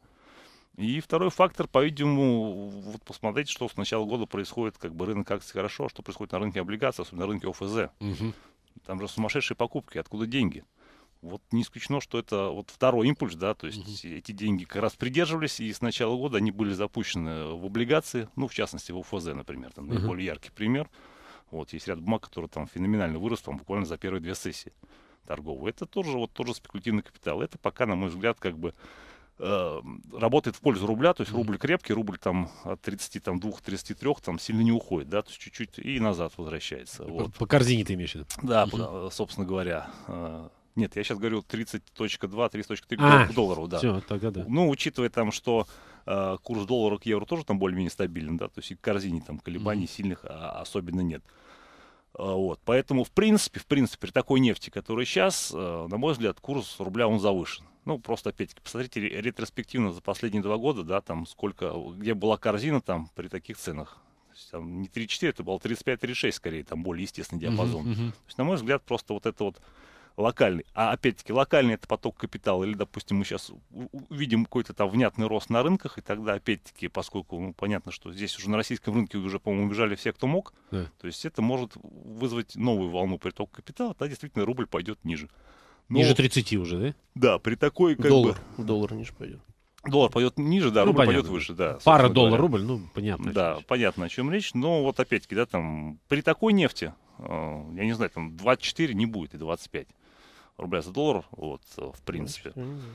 И второй фактор, по-видимому, вот посмотрите, что с начала года происходит, как бы рынок акций хорошо, что происходит на рынке облигаций, особенно на рынке О Ф З. Uh-huh. Там же сумасшедшие покупки, откуда деньги? Вот не исключено, что это вот второй импульс, да, то есть uh-huh. эти деньги как раз придерживались, и с начала года они были запущены в облигации, ну, в частности, в О Ф З, например, там uh-huh. наиболее яркий пример. Вот, есть ряд бумаг, которые там феноменально вырос, там, буквально за первые две сессии торговые. Это тоже, вот, тоже спекулятивный капитал. Это пока, на мой взгляд, как бы э, работает в пользу рубля, то есть uh-huh. рубль крепкий, рубль там от тридцати двух - тридцати трёх там сильно не уходит, да, то есть чуть-чуть и назад возвращается. По, вот. по корзине ты имеешь в виду? Да, uh-huh. по, собственно говоря. Э, Нет, я сейчас говорю тридцать точка два - тридцать точка три а, долларов, да. Все, тогда да. Ну, учитывая там, что э, курс доллара к евро тоже там более-менее стабилен, да, то есть и к корзине там колебаний mm-hmm. сильных а, особенно нет. А, вот, поэтому, в принципе, в принципе, при такой нефти, которая сейчас, э, на мой взгляд, курс рубля, он завышен. Ну, просто, опять-таки, посмотрите ретроспективно за последние два года, да, там сколько, где была корзина там при таких ценах. Там не тридцать четыре, это было тридцать пять - тридцать шесть, скорее, там более естественный диапазон. Mm-hmm. То есть, на мой взгляд, просто вот это вот локальный. А опять-таки, локальный это поток капитала. Или, допустим, мы сейчас увидим какой-то там внятный рост на рынках, и тогда, опять-таки, поскольку ну, понятно, что здесь уже на российском рынке уже, по-моему, убежали все, кто мог, Да. то есть это может вызвать новую волну притока капитала, тогда действительно рубль пойдет ниже. Но, Ниже тридцати уже, да? да, при такой как Доллар. бы... Доллар ниже пойдет. Доллар пойдет ниже, да, Ну, рубль понятно. пойдет выше, да. Пара собственно говоря. доллар-рубль, ну, понятно. Да, понятно, о чем речь. Но вот опять-таки, да, там при такой нефти, э, я не знаю, там двадцать четыре не будет и двадцать пять рубля за доллар, вот, э, в принципе.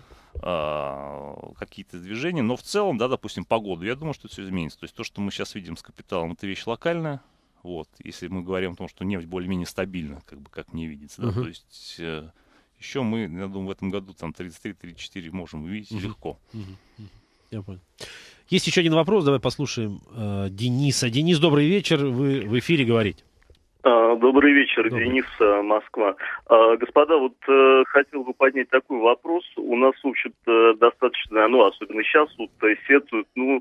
А, какие-то движения, но в целом, да, допустим, погоду, я думаю, что это все изменится. То есть то, что мы сейчас видим с капиталом, это вещь локальная. Вот, если мы говорим о том, что нефть более-менее стабильна, как бы, как мне видится, да, Uh-huh. то есть э, еще мы, я думаю, в этом году там тридцать три тридцать четыре можем увидеть Uh-huh. легко. Мгм, мгм. Я понял. Есть еще один вопрос, давай послушаем э, Дениса. Денис, добрый вечер, вы в эфире говорите. А, Добрый вечер, Добрый. Денис, а, Москва. А, Господа, вот э, хотел бы поднять такой вопрос. У нас, в общем-то, достаточно, ну, особенно сейчас, вот, э, сетуют, ну,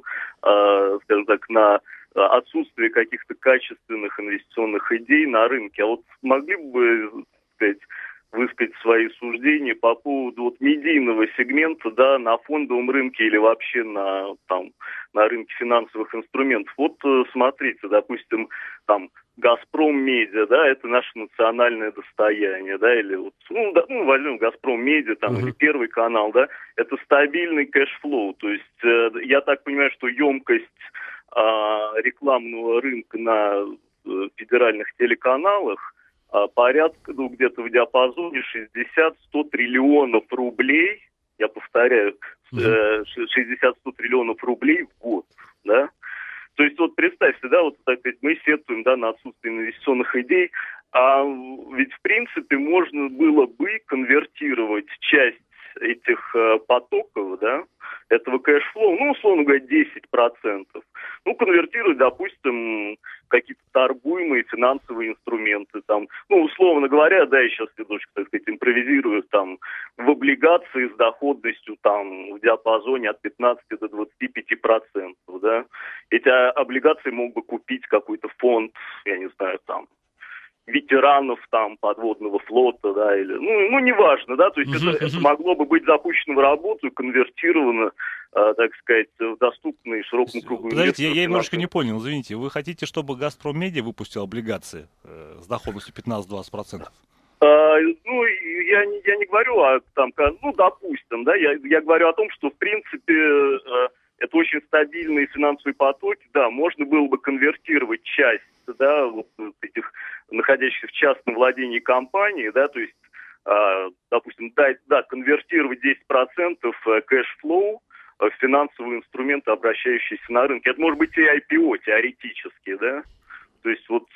а, скажем так, на а, отсутствие каких-то качественных инвестиционных идей на рынке. А вот могли бы, так сказать, высказать свои суждения по поводу вот медийного сегмента, да, на фондовом рынке или вообще на, там, на рынке финансовых инструментов. Вот э, смотрите, допустим, там, Газпром Медиа, да, это наше национальное достояние, да, или вот, ну, да, ну возьмем Газпром Медиа, там, Uh-huh. или Первый канал, да, это стабильный кэшфлоу, то есть э, я так понимаю, что емкость э, рекламного рынка на э, федеральных телеканалах э, порядка, ну, где-то в диапазоне шестьдесят-сто триллионов рублей, я повторяю, э, шестьдесят-сто триллионов рублей в год, да. То есть вот представьте, да, вот так сказать, мы сетуем, да, на отсутствие инвестиционных идей, а ведь в принципе можно было бы конвертировать часть этих э, потоков, да, этого кэшфлоу, ну, условно говоря, десять процентов, ну, конвертировать, допустим, какие-то торгуемые финансовые инструменты, там, ну, условно говоря, да, я сейчас немножко, так сказать, импровизирую, там, в облигации с доходностью, там, в диапазоне от пятнадцати до двадцати пяти процентов, да. Эти облигации мог бы купить какой-то фонд, я не знаю, там, ветеранов там подводного флота, да, или, ну, ну неважно, да, то есть Uh-huh, это, uh-huh. это могло бы быть запущено в работу и конвертировано, э, так сказать, в доступные широкому кругу Подождите, я, инвесторов я немножко финансовые. не понял, извините. Вы хотите, чтобы Газпром Медиа выпустил облигации э, с доходностью пятнадцать-двадцать процентов? А, ну, и я не, я не говорю о, там, ка- ну, допустим, да, я, я говорю о том, что, в принципе, э, это очень стабильные финансовые потоки, да, можно было бы конвертировать часть, да, вот этих находящихся в частном владении компании, да, то есть, э, допустим, да, да, конвертировать десять процентов кэшфлоу в финансовые инструменты, обращающиеся на рынке. Это может быть и ай пи о теоретически, да, то есть вот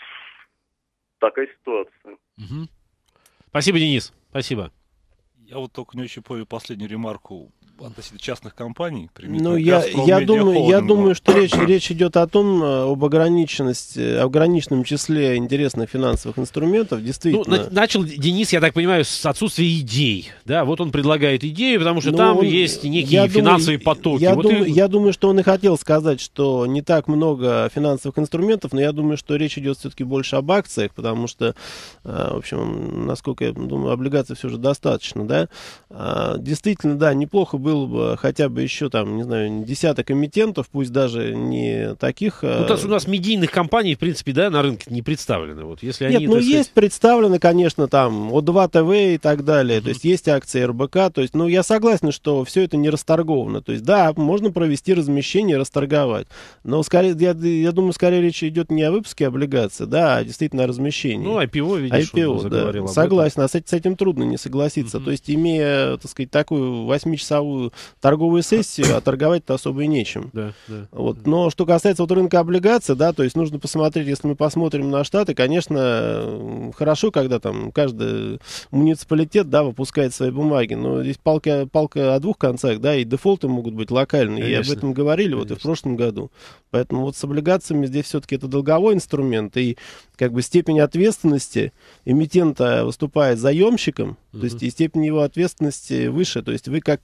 такая ситуация. Мгм. Спасибо, Денис, спасибо. Я вот только не очень понял последнюю ремарку относительно частных компаний. Ну, я, я, думаю, я думаю, что речь, речь идет о том, об ограниченности, об ограниченном числе интересных финансовых инструментов. Действительно. Ну, на- начал Денис, я так понимаю, с отсутствия идей. Да, вот он предлагает идею, потому что Ну, там он- есть некие я думаю, финансовые потоки. Я, Вот думаю, и- я думаю, что он и хотел сказать, что не так много финансовых инструментов, но я думаю, что речь идет все-таки больше об акциях, потому что, э, в общем, насколько я думаю, облигаций все же достаточно, да. А, действительно, да, неплохо было бы хотя бы еще там, не знаю, десяток эмитентов, пусть даже не таких. Ну, то есть у нас медийных компаний, в принципе, да, на рынке не представлены. Вот, если Нет, они, ну так сказать, есть представлены, конечно, там О два тэ вэ и так далее, то есть есть акции эр бэ ка, то есть, ну, я согласен, что все это не расторговано, то есть, да, можно провести размещение и расторговать, но, скорее, я, я думаю, скорее речь идет не о выпуске облигаций, да, а действительно о размещении. ну, ай пи о, видишь, ай пи о, он да, заговорил об согласен, а с, эт- с этим трудно не согласиться. Мгм. То есть, имея, так сказать, такую восьмичасовую торговую сессию, а торговать-то особо и нечем. этом. Да, да. Вот. Но что касается вот рынка облигаций, да, то есть нужно посмотреть, если мы посмотрим на Штаты, конечно, м, хорошо, когда там каждый муниципалитет, да, выпускает свои бумаги, но здесь палка, палка о двух концах, да, и дефолты могут быть локальные, и об Конечно. этом говорили вот и в Конечно. прошлом году. Поэтому вот с облигациями здесь все-таки это долговой инструмент, и как бы степень ответственности эмитента выступает заемщиком, то есть и степень его ответственности выше, то есть вы как кредитор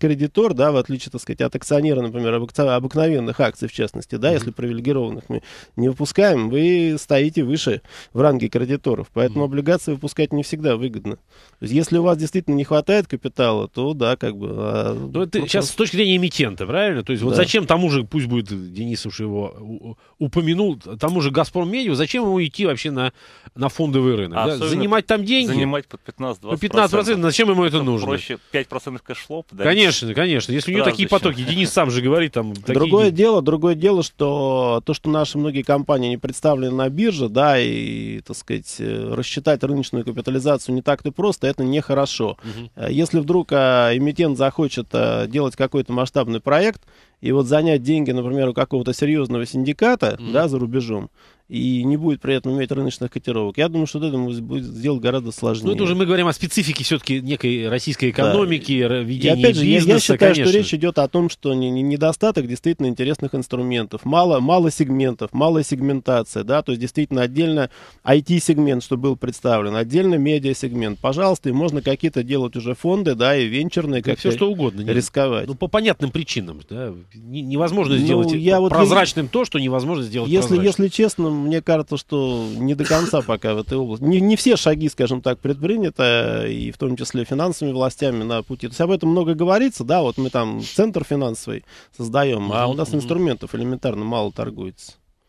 кредитор, да, в отличие, так сказать, от акционера, например, обыкновенных акций, в частности, да, mm-hmm. если привилегированных мы не выпускаем, вы стоите выше в ранге кредиторов, поэтому mm-hmm. облигации выпускать не всегда выгодно. То есть, если у вас действительно не хватает капитала, то да, как бы... А, ну, это просто... Сейчас с точки зрения эмитента, правильно? То есть, да. вот зачем тому же, пусть будет, Денис уж его упомянул, тому же «Газпром Медиа», зачем ему идти вообще на, на фондовый рынок? А да? Занимать там деньги? Занимать под пятнадцать-двадцать процентов. По пятнадцать процентов, зачем ему это нужно? Проще пять процентов кэшфлоу подарить. Конечно, конечно. Если у него такие зачем? потоки, Денис сам же говорит, там... Другое такие... дело, другое дело, что то, что наши многие компании не представлены на бирже, да, и, так сказать, рассчитать рыночную капитализацию не так-то просто, это нехорошо. Угу. Если вдруг а, эмитент захочет а, делать какой-то масштабный проект, и вот занять деньги, например, у какого-то серьезного синдиката, mm-hmm. да, за рубежом, и не будет при этом иметь рыночных котировок, я думаю, что это будет сделать гораздо сложнее. Ну, это уже мы говорим о специфике все-таки некой российской экономики, да. ведения и опять же, бизнеса, я, я считаю, конечно. что речь идет о том, что не, не, недостаток действительно интересных инструментов, мало, мало сегментов, малая сегментация, да, то есть действительно отдельно ай ти-сегмент, что был представлен, отдельно медиа-сегмент, пожалуйста, и можно какие-то делать уже фонды, да, и венчурные, да, как-то все что угодно, рисковать. Ну, по понятным причинам, да, невозможно ну, сделать я прозрачным вот, то, что невозможно сделать если, прозрачным. Если честно, мне кажется, что не до конца пока в этой области. Не, не все шаги, скажем так, предприняты, и в том числе финансовыми властями на пути. То есть об этом много говорится, да, вот мы там центр финансовый создаем, а у нас инструментов элементарно мало торгуется.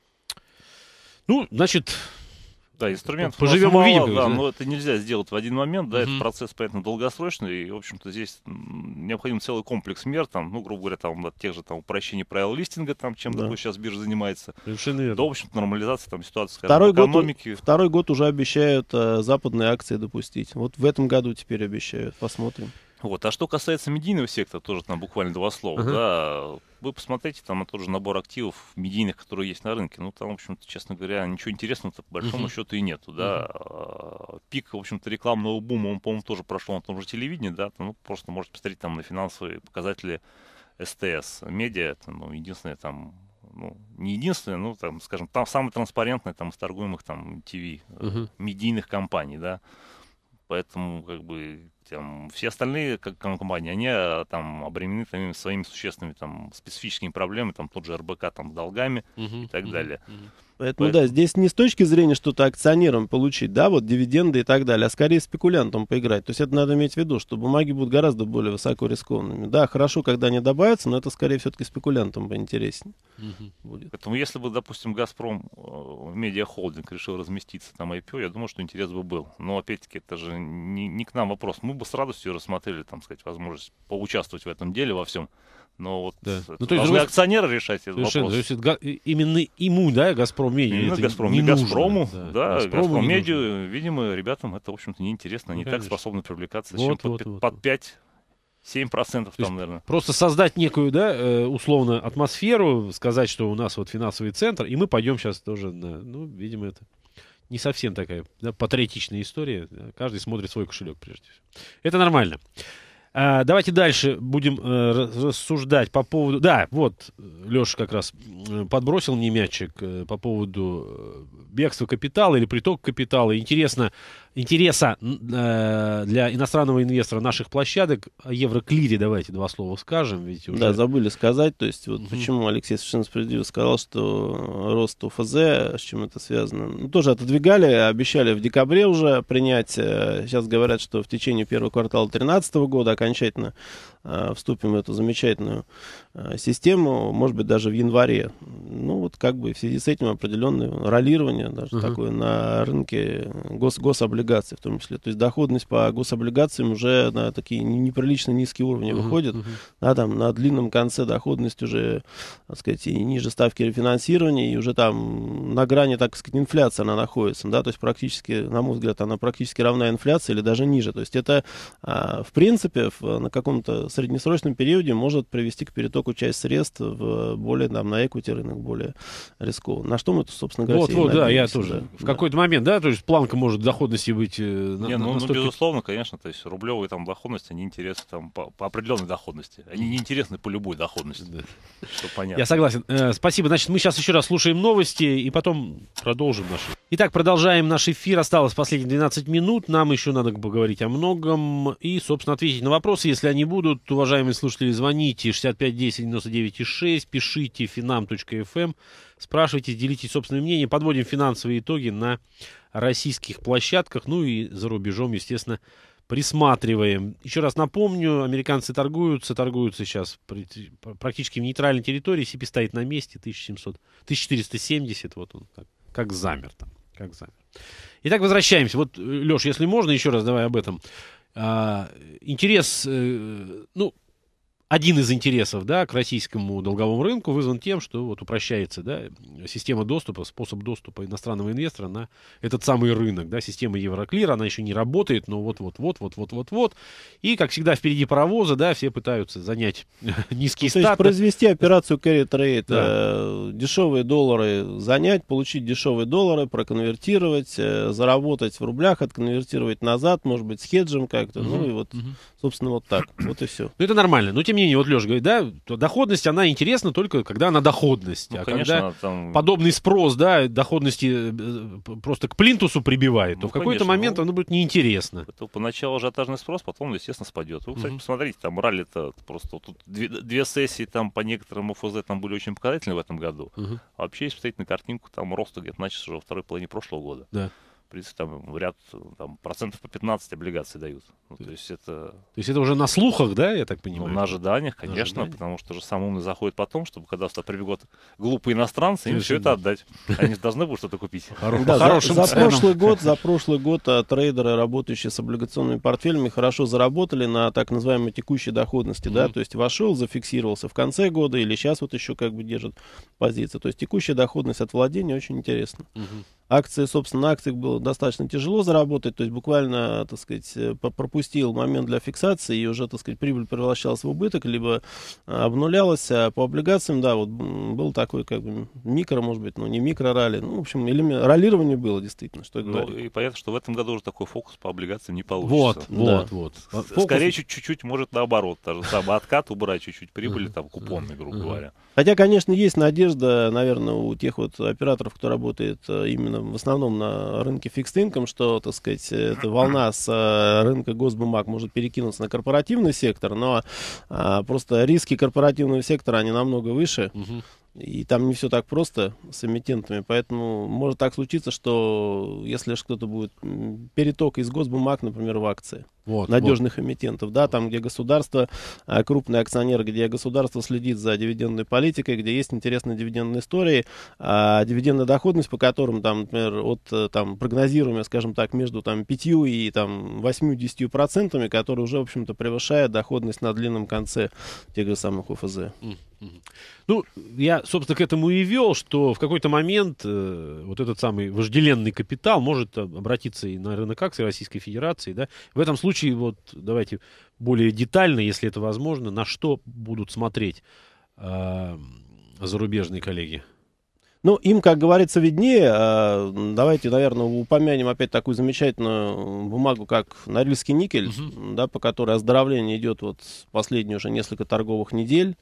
Ну, значит... Да, инструментов поживем мало, увидим. Да, да, но это нельзя сделать в один момент, да, uh-huh. это процесс, поэтому долгосрочный, и, в общем-то, здесь необходим целый комплекс мер, там, ну, грубо говоря, там, от тех же там упрощений правил листинга, там, чем да. такой сейчас биржа занимается, совершенно до, в общем-то, нормализации там ситуации, скажем, второй экономики. Год, второй год уже обещают э, западные акции допустить. Вот в этом году теперь обещают, посмотрим. Вот. А что касается медийного сектора, тоже там буквально два слова, uh-huh. да, вы посмотрите там на тот же набор активов медийных, которые есть на рынке, ну там, в общем-то, честно говоря, ничего интересного-то по большому uh-huh. счету и нету, да. Uh-huh. Пик, в общем-то, рекламного бума, он, по-моему, тоже прошел на том же телевидении, да, там, ну, просто можете посмотреть там на финансовые показатели эс тэ эс медиа, это, ну, единственное там, ну, не единственное, ну, там, скажем, там самый транспарентный там из торгуемых там ти ви, uh-huh. медийных компаний, да. Поэтому, как бы, там, все остальные как, компании, они там обременены там, своими существенными там, специфическими проблемами, там, тот же эр бэ ка там, с долгами uh-huh, и так uh-huh, далее. Uh-huh. Поэтому, Поэтому, да, здесь не с точки зрения что-то акционерам получить, да, вот дивиденды и так далее, а скорее спекулянтам поиграть. То есть это надо иметь в виду, что бумаги будут гораздо более высоко рискованными. Да, хорошо, когда они добавятся, но это скорее все-таки спекулянтам поинтереснее угу. будет. Поэтому если бы, допустим, «Газпром» Медиа Холдинг решил разместиться там ай пи о, я думаю, что интерес бы был. Но опять-таки это же не, не к нам вопрос. Мы бы с радостью рассмотрели, там, сказать, возможность поучаствовать в этом деле во всем. Но вот да. это ну, то должны есть, акционеры решать этот вопрос. То есть это, именно ему, да, «Газпром Медиа». Именно «Газпром», не, не «Газпрому», да, да «Газпрому», «Газпром Медиа», видимо, ребятам это, в общем-то, неинтересно. Они ну, так способны привлекаться, вот, чем вот, под, вот, под пять-семь процентов там, наверное. Просто создать некую, да, условно, атмосферу, сказать, что у нас вот финансовый центр, и мы пойдем сейчас тоже на, ну, видимо, это не совсем такая, да, патриотичная история. Каждый смотрит свой кошелек, прежде всего. Это нормально. А, давайте дальше будем э, рассуждать по поводу... Да, вот, Леша как раз подбросил мне мячик э, по поводу бегства капитала или притока капитала. Интересно, интереса э, для иностранного инвестора наших площадок о Евроклире давайте два слова скажем. Ведь уже... Да, забыли сказать. То есть, вот угу. почему Алексей совершенно справедливо сказал, что рост о эф зэ, с чем это связано. Ну, тоже отодвигали, обещали в декабре уже принять. Сейчас говорят, что в течение первого квартала две тысячи тринадцатого года окончательно э, вступим в эту замечательную э, систему, может быть, даже в январе. Ну, вот как бы в связи с этим определенное ролирование даже uh-huh. такое на рынке гос, гособлигаций в том числе. То есть доходность по гособлигациям уже на такие неприлично низкие уровни uh-huh. выходит. Uh-huh. Да, там на длинном конце доходность уже, так сказать, и ниже ставки рефинансирования, и уже там на грани, так сказать, инфляции она находится. Да, то есть практически, на мой взгляд, она практически равна инфляции или даже ниже. То есть это, э, в принципе, в, на каком-то среднесрочном периоде может привести к перетоку часть средств в более, там, на equity рынок более рискованный. На что мы, собственно говоря, вот, вот, да, я тоже. Да. В да. какой-то момент, да, то есть планка может доходности быть... Не, на, ну, настолько... ну, безусловно, конечно, то есть рублевые там доходности, они интересны там по, по определенной доходности. Они не интересны по любой доходности. Да. Что понятно. Я согласен. Э, спасибо. Значит, мы сейчас еще раз слушаем новости и потом продолжим наш. Итак, продолжаем наш эфир. Осталось последние двенадцать минут. Нам еще надо поговорить о многом и, собственно, ответить на вопросы, если они будут. уважаемые слушатели, звоните шестьдесят пять десять девяносто девять шесть, пишите финам точка эф эм, спрашивайте, делитесь собственным мнением, подводим финансовые итоги на российских площадках, ну и за рубежом, естественно, присматриваем. Еще раз напомню, американцы торгуются, торгуются сейчас практически в нейтральной территории, си пи стоит на месте, тысяча семьсот, тысяча четыреста семьдесят, вот он как, как замер там, как замер. Итак, возвращаемся. Вот, Леш, если можно, еще раз давай об этом. А, интерес, э, ну, один из интересов, да, к российскому долговому рынку вызван тем, что вот упрощается, да, система доступа, способ доступа иностранного инвестора на этот самый рынок, да, система Евроклир, она еще не работает, но вот-вот-вот-вот-вот-вот-вот, и, как всегда, впереди паровоза, да, все пытаются занять низкие статы. То есть произвести операцию carry trade, да. э, дешевые доллары занять, получить дешевые доллары, проконвертировать, э, заработать в рублях, отконвертировать назад, может быть, с хеджем как-то, угу. ну и вот, угу. собственно, вот так, вот и все. Ну, это нормально, но тем не менее, вот Леша говорит, да, доходность, она интересна только когда она доходность. Ну, а конечно, когда там... подобный спрос, да, доходности просто к плинтусу прибивает, ну, то в какой-то конечно, момент ну, оно будет неинтересно. Это поначалу ажиотажный спрос, потом, естественно, спадет. Вы, кстати, mm-hmm. посмотрите, там ралли-то просто тут две, две сессии там по некоторым эф зэ там были очень показательны в этом году. Mm-hmm. А вообще, если посмотреть на картинку, там рост где-то начался уже во второй половине прошлого года. Да. В принципе, там ряд там, процентов по пятнадцать облигаций дают. Ну, то есть это... То есть это уже на слухах, да, я так понимаю? Ну, на ожиданиях, конечно, на ожиданиях. Потому что же сам умный заходит потом, чтобы когда сюда прибегут глупые иностранцы, им все это отдать. Они же должны будут что-то купить. Да, за, за прошлый год, за прошлый год а, трейдеры, работающие с облигационными портфелями, хорошо заработали на так называемой текущей доходности, mm-hmm. да, то есть вошел, зафиксировался в конце года или сейчас вот еще как бы держит позицию. То есть текущая доходность от владения очень интересна. Mm-hmm. Акции, собственно, на акциях было достаточно тяжело заработать, то есть буквально, так сказать, пропустил момент для фиксации, и уже, так сказать, прибыль превращалась в убыток, либо обнулялась. А по облигациям, да, вот был такой, как бы, микро, может быть, ну, не микро-ралли, ну, в общем, элемент, роллирование было, действительно, что я говорю. Ну, и понятно, что в этом году уже такой фокус по облигациям не получится. Вот, да. вот, вот. Фокус... Скорее, чуть-чуть, может, наоборот, даже самый откат убрать, чуть-чуть прибыли, там, купонный, грубо говоря. Хотя, конечно, есть надежда, наверное, у тех вот операторов, кто работает именно в основном на рынке fixed income, что, так сказать, эта волна с рынка госбумаг может перекинуться на корпоративный сектор, но а, просто риски корпоративного сектора, они намного выше. Угу. И там не все так просто с эмитентами, поэтому может так случиться, что если кто-то будет переток из госбумаг, например, в акции вот, надежных вот. эмитентов, да, там, где государство, крупный акционер, где государство следит за дивидендной политикой, где есть интересные дивидендные истории, а дивидендная доходность, по которым, там, например, от там, прогнозируемой, скажем так, между там, пятью и там, восьмью-десятью процентами, которая уже, в общем-то, превышает доходность на длинном конце тех же самых о эф зэ. Ну, я, собственно, к этому и вел, что в какой-то момент э, вот этот самый вожделенный капитал может обратиться и на рынок акций Российской Федерации, да. В этом случае, вот, давайте более детально, если это возможно, на что будут смотреть э, зарубежные коллеги. Ну, им, как говорится, виднее. Давайте, наверное, упомянем опять такую замечательную бумагу, как Норильский никель, uh-huh. да, по которой оздоровление идет вот последние уже несколько торговых недель.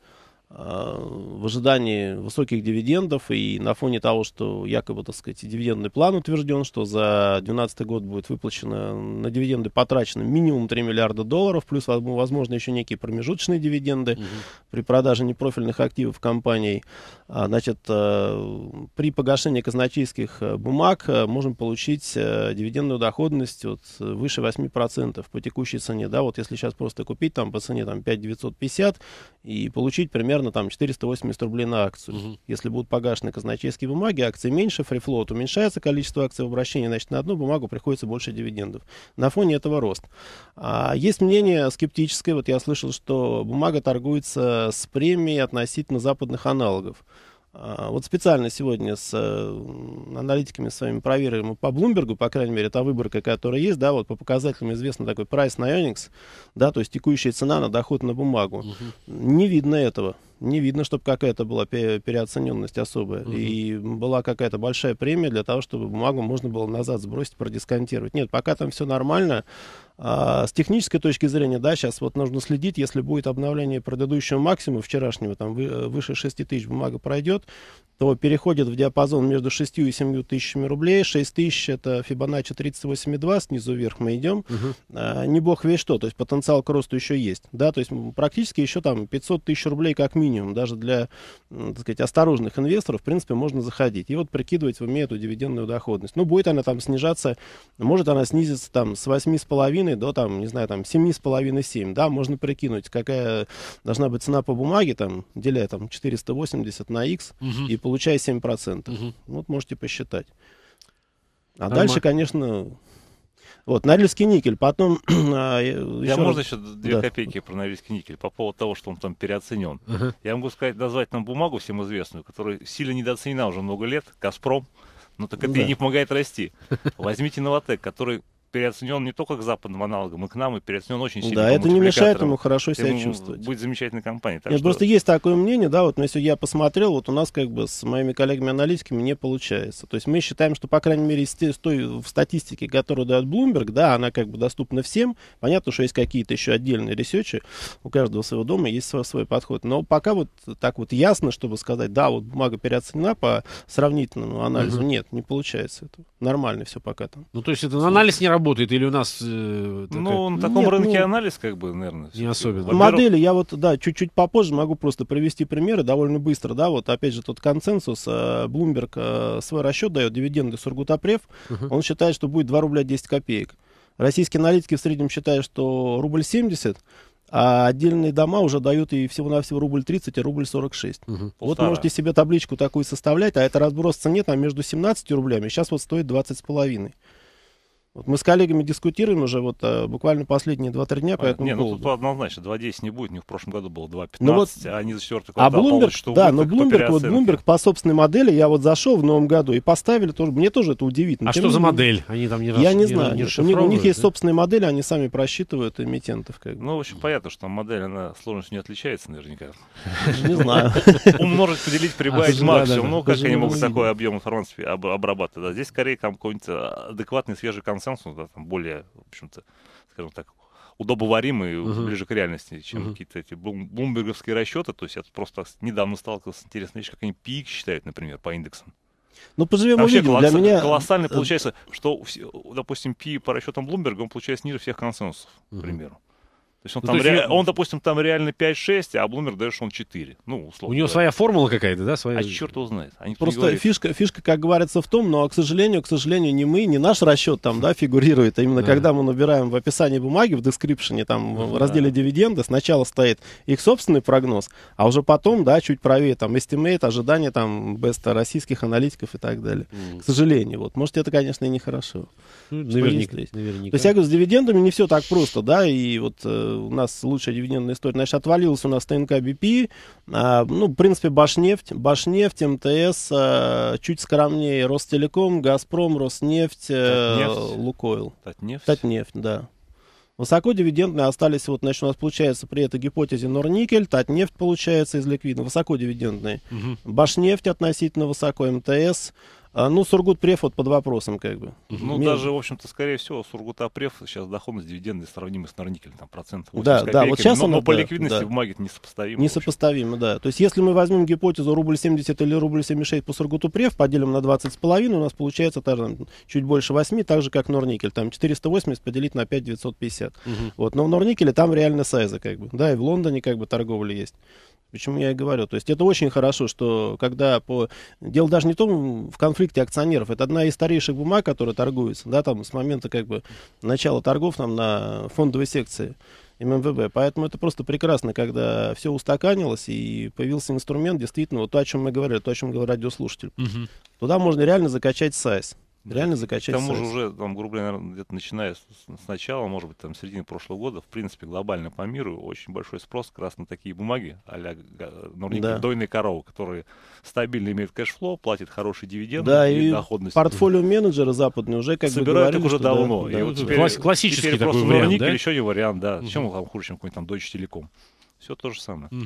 В ожидании высоких дивидендов и на фоне того, что якобы, так сказать, дивидендный план утвержден, что за две тысячи двенадцатый год будет выплачено на дивиденды потрачено минимум три миллиарда долларов, плюс, возможно, еще некие промежуточные дивиденды угу. при продаже непрофильных активов компаний. Значит, при погашении казначейских бумаг можем получить дивидендную доходность вот выше восемь процентов по текущей цене. Да, вот если сейчас просто купить там по цене там, пять тысяч девятьсот пятьдесят и получить примерно там четыреста восемьдесят рублей на акцию. Uh-huh. Если будут погашены казначейские бумаги, акции меньше, фрифлоут уменьшается, количество акций в обращении, значит, на одну бумагу приходится больше дивидендов. На фоне этого рост. А, есть мнение скептическое, вот я слышал, что бумага торгуется с премией относительно западных аналогов. А, вот специально сегодня с а, аналитиками своими проверили по Bloomberg, по крайней мере, та выборка, которая есть, да, вот по показателям известно такой price на earnings, да, то есть текущая цена на доход на бумагу. Uh-huh. Не видно этого. не видно, чтобы какая-то была пе- переоцененность особая. Мгм. И была какая-то большая премия для того, чтобы бумагу можно было назад сбросить, продисконтировать. Нет, пока там все нормально. А, с технической точки зрения, да, сейчас вот нужно следить, если будет обновление предыдущего максимума, вчерашнего, там вы- выше шести тысяч бумага пройдет, то переходит в диапазон между шестью и семью тысячами рублей. шесть тысяч это Фибоначчи тридцать восемь и два, снизу вверх мы идем. Мгм. А, не бог весь что, то есть потенциал к росту еще есть, да, то есть м, практически еще там пятьсот тысяч рублей как минимум, даже для, м, так сказать, осторожных инвесторов, в принципе, можно заходить и вот прикидывать в уме эту дивидендную доходность. Ну, будет она там снижаться, может она снизиться там с восьми с половиной до там, не знаю, там семи с половиной семь, да, можно прикинуть, какая должна быть цена по бумаге, там, деляя там четыреста восемьдесят на X Мгм. и получая семь процентов. Мгм. Вот можете посчитать. А Нормально. дальше, конечно, вот, Норильский никель, потом... а, я- Я еще можно раз- еще две да. копейки про Норильский никель по поводу того, что он там переоценен. Ага. Я могу сказать, назвать нам бумагу всем известную, которая сильно недооценена уже много лет, «Газпром», но так это Да. ей не помогает расти. Возьмите «Новотек», который переоценен не только к западным аналогам, и к нам, и переоценен очень сильно. Да, по это не мешает мультипликаторам. ему хорошо себя Ему чувствовать. Будет замечательной компанией. Так Нет, что просто есть такое мнение, да, вот, но если я посмотрел, вот у нас как бы с моими коллегами-аналитиками не получается. То есть мы считаем, что, по крайней мере, из те- с той в статистике, которую дает Bloomberg, да, она как бы доступна всем. Понятно, что есть какие-то еще отдельные ресерчи, у каждого своего дома есть свой, свой подход. Но пока вот так вот ясно, чтобы сказать, да, вот бумага переоценена по сравнительному анализу, Мгм. нет, не получается это. Нормально все пока там. Ну, то есть это анализ не работает, или у нас э, такая- ну, на таком Нет, рынке ну, анализ, как бы, наверное. Не всё-таки. особенно. Во-первых, Модели я вот, да, чуть-чуть попозже могу просто привести примеры довольно быстро, да, вот опять же тот консенсус, э, Bloomberg э, свой расчет дает, дивиденды Сургутопрев, Мгм. он считает, что будет два рубля десять копеек. Российские аналитики в среднем считают, что рубль семьдесят, а отдельные дома уже дают и всего-навсего рубль тридцать и рубль сорок шесть. Мгм. Вот Полтора. можете себе табличку такую составлять, а это разброс цены там между семнадцатью рублями, сейчас вот стоит двадцать с половиной. Вот мы с коллегами дискутируем уже вот э, буквально последние два-три дня по этому Не, ну поводу. тут однозначно два десять не будет, у них в прошлом году было два Ну вот, пятнадцать, а они за четвертый А квартал Bloomberg, получат, что да, но убыток по Bloomberg, вот переоценке. Bloomberg по собственной модели, я вот зашел в новом году и поставили тоже, мне тоже это удивительно. А Тем что не за менее, модель? Они там не рас- Я не не- знаю, не у них, у них расшифровывают, есть да? собственные модели, они сами просчитывают эмитентов, как бы. Ну, в общем, понятно, что там модель, она сложностью не отличается наверняка. Не знаю. Умножить, поделить, прибавить да, максимум. да, да. Ну, как Даже они не могут увидим. такой объем информации об- обрабатывать? Да, здесь скорее там какой-нибудь а, адекватный, свежий консенсус, да, там более, в общем-то, скажем так, удобоваримый, Мгм. ближе к реальности, чем Мгм. какие-то эти блум- блумберговские расчеты. То есть я просто недавно сталкивался с интересной вещью, как они пик считают, например, по индексам. Ну, поживем Вообще увидим. Для колосса- меня... колоссально э, получается, что, все- допустим, пи по расчетам Bloomberg, он получается ниже всех консенсусов, к Мгм. примеру. То есть он, Ну, там то есть ре- я- он, допустим, там реально пять-шесть, а Bloomberg дает, что он четыре. Ну, условно. У него говоря. своя формула какая-то, да? Своя... А черт его знает. А никто не Просто говорит. фишка, фишка, как говорится, в том, но, к сожалению, к сожалению, не мы, не наш расчет там, да, фигурирует, а именно Да. когда мы набираем в описании бумаги, в дескрипшене, там, в Да. разделе дивиденды, сначала стоит их собственный прогноз, а уже потом, да, чуть правее, там, estimate, ожидания, там, беста российских аналитиков и так далее. М. К сожалению, вот, может, это, конечно, и нехорошо. Ну, Что наверняка. есть, есть. наверняка. То есть, я говорю, с дивидендами не все так просто, да, и вот э, у нас лучшая дивидендная история, значит, отвалилась у нас ТНК би пи, а, ну, в принципе, Башнефть, Башнефть, МТС, а, чуть скромнее Ростелеком, Газпром, Роснефть, э, Татнефть. Лукойл. Татнефть. Татнефть, да. Высоко дивидендные остались, вот, значит, у нас получается при этой гипотезе Норникель, Татнефть получается из ликвидных, высоко дивидендные. Мгм. Башнефть относительно высоко, МТС, а, ну, Сургутпреф вот под вопросом, как бы. Ну, Между- даже, в общем-то, скорее всего, Сургутопреф сейчас доходность дивиденды сравнимы с Норникелем, там процент Да, восемьдесят да, вот копейками, сейчас но, она, но по да, ликвидности да. бумаги это несопоставимо. в общем. Несопоставимо, да. То есть, если мы возьмем гипотезу рубль семьдесят или рубль семьдесят шесть по Сургутупреф, поделим на двадцать с половиной, у нас получается тоже, там, чуть больше восьми, так же, как Норникель. Там четыреста восемьдесят поделить на пять девятьсот пятьдесят. Мгм. Вот. Но в Норникеле там реально сайзы, как бы. Да, и в Лондоне как бы торговля есть. Почему я и говорю. То есть это очень хорошо, что когда по... Дело даже не в том, в конфликте акционеров. Это одна из старейших бумаг, которая торгуется, да, там с момента как бы начала торгов там на фондовой секции эм эм вэ бэ. Поэтому это просто прекрасно, когда все устаканилось и появился инструмент, действительно, вот то, о чем мы говорили, то, о чем говорил радиослушатель. Мгм. Туда можно реально закачать сайз. Да. Реально К закачать тому же сайз. уже, там, грубо говоря, наверное, где-то начиная с, с начала, может быть, там, с середины прошлого года, в принципе, глобально по миру очень большой спрос как раз на такие бумаги, а-ля га- Норникель, Да. дойные коровы, которые стабильно имеют кэшфлоу, платят хорошие дивиденды Да, и, и доходность. портфолио менеджеры западные уже как бы Собирают говорили, их уже что да, давно. да. И вот Ну, теперь, класс- классический теперь такой просто вариант, Норникель да? еще не вариант, да. Мгм. Чем он там хуже, чем какой-нибудь там Deutsche Telekom? Все то же самое. Мгм.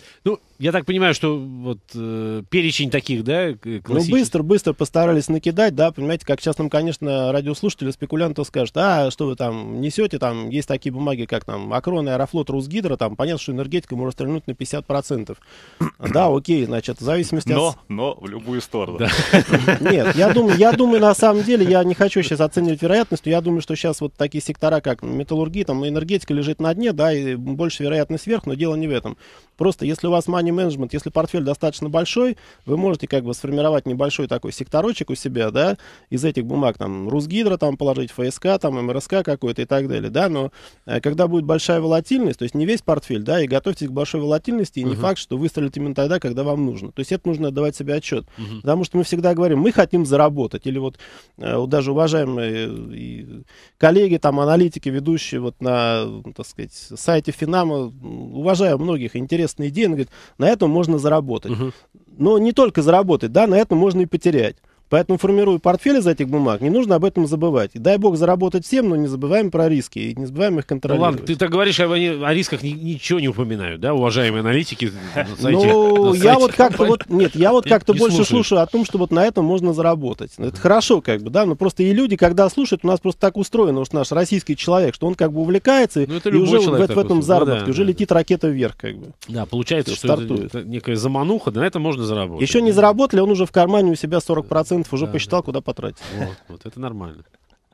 Ну, я так понимаю, что вот э, перечень таких, да, Ну, классических... быстро-быстро постарались накидать, да, понимаете, как сейчас нам, конечно, радиослушатели, спекулянты скажут, а, что вы там несете, там есть такие бумаги, как там Акрон, Аэрофлот, Русгидро, там понятно, что энергетика может стрельнуть на пятьдесят процентов. Да, окей, значит, в зависимости Но, от... но в любую сторону. Да. Нет, я думаю, я думаю, на самом деле, я не хочу сейчас оценивать вероятность, но я думаю, что сейчас вот такие сектора, как металлургия, там энергетика лежит на дне, да, и больше вероятность вверх, но дело не в этом. Просто если у вас money management, если портфель достаточно большой, вы можете как бы сформировать небольшой такой секторочек у себя, да, из этих бумаг, там, Русгидро, там, положить ФСК, там, МРСК какой-то и так далее, да, но э, когда будет большая волатильность, то есть не весь портфель, да, и готовьтесь к большой волатильности, и не uh-huh. факт, что выстрелит именно тогда, когда вам нужно. То есть это нужно отдавать себе отчет. Uh-huh. Потому что мы всегда говорим, мы хотим заработать, или вот э, даже уважаемые и коллеги, там, аналитики, ведущие вот на, так сказать, сайте Финама, уважаю многих, интересные идеи, он говорит, на этом можно заработать. Uh-huh. Но не только заработать, да, на этом можно и потерять. Поэтому, формируя портфель из этих бумаг, не нужно об этом забывать. И дай бог заработать всем, но не забываем про риски и не забываем их контролировать. Ну ладно, ты так говоришь, а они о рисках ни, ничего не упоминают, да, уважаемые аналитики? На сайте, ну, на я сайте вот как-то вот, нет, я вот как-то больше слушаешь. слушаю о том, что вот на этом можно заработать. Это хорошо, как бы, да, но просто и люди, когда слушают, у нас просто так устроено, что наш российский человек, что он как бы увлекается, ну, и уже в, в этом устроен. заработке, Ну, да, уже да, летит да. ракета вверх, как бы. Да, получается, Все, что стартует. это, это некая замануха, да, на это можно заработать. Еще не заработали, он уже в кармане у себя сорок процентов уже да, посчитал, да. куда потратить. Вот, вот это нормально.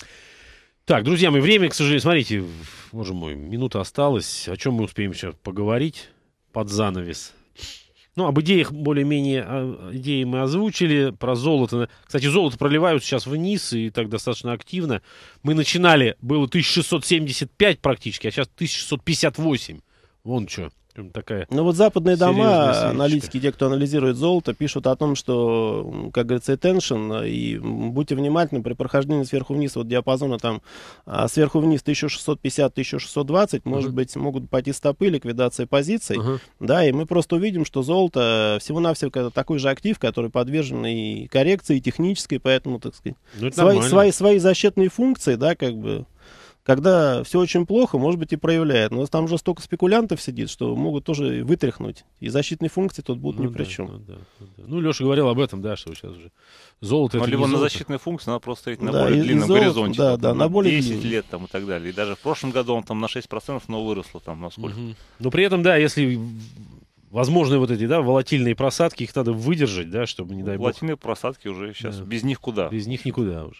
Так, друзья мои, время, к сожалению, смотрите, боже мой, минута осталась. О чем мы успеем сейчас поговорить под занавес? Ну, об идеях более-менее, а, идеи мы озвучили, про золото. Кстати, золото проливают сейчас вниз, и так достаточно активно. Мы начинали, было тысяча шестьсот семьдесят пять практически, а сейчас тысяча шестьсот пятьдесят восемь. Вон что. Такая ну вот западные дома, свечка. аналитики, те, кто анализирует золото, пишут о том, что, как говорится, attention, и будьте внимательны при прохождении сверху вниз, вот диапазона там сверху вниз тысяча шестьсот пятьдесят — тысяча шестьсот двадцать, uh-huh. может быть, могут пойти стопы, ликвидация позиций, uh-huh. да, и мы просто увидим, что золото всего-навсего такой же актив, который подвержен и коррекции, и технической, поэтому, так сказать, ну, свои, свои, свои защитные функции, да, как бы, когда все очень плохо, может быть, и проявляет. Но там уже столько спекулянтов сидит, что могут тоже вытряхнуть. И защитные функции тут будут ну, ни при да, чем. Ну, да, да. ну, Леша говорил об этом, да, что сейчас уже золото... Ну, это либо на золото. защитные функции надо просто стоять на да, более и, длинном и золото, горизонте. Да, там, да, на, на более десять длинном. лет там, и так далее. И даже в прошлом году он там на шесть процентов, но выросло там на сколько. Угу. Но при этом, да, если... Возможны вот эти, да, волатильные просадки, их надо выдержать, да, чтобы, не дай бог... Волатильные просадки уже сейчас, да. без них куда? Без них никуда уже.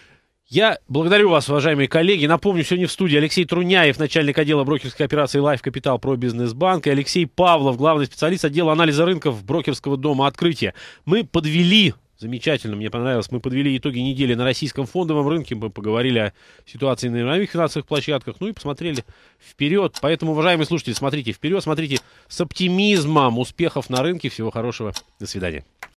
Я благодарю вас, уважаемые коллеги. Напомню, сегодня в студии Алексей Труняев, начальник отдела брокерской операции Life Capital Pro Business Bank, и Алексей Павлов, главный специалист отдела анализа рынков брокерского дома «Открытие». Мы подвели, замечательно, мне понравилось, мы подвели итоги недели на российском фондовом рынке, мы поговорили о ситуации на мировых финансовых площадках, ну и посмотрели вперед. Поэтому, уважаемые слушатели, смотрите вперед, смотрите с оптимизмом. Успехов на рынке, всего хорошего, до свидания.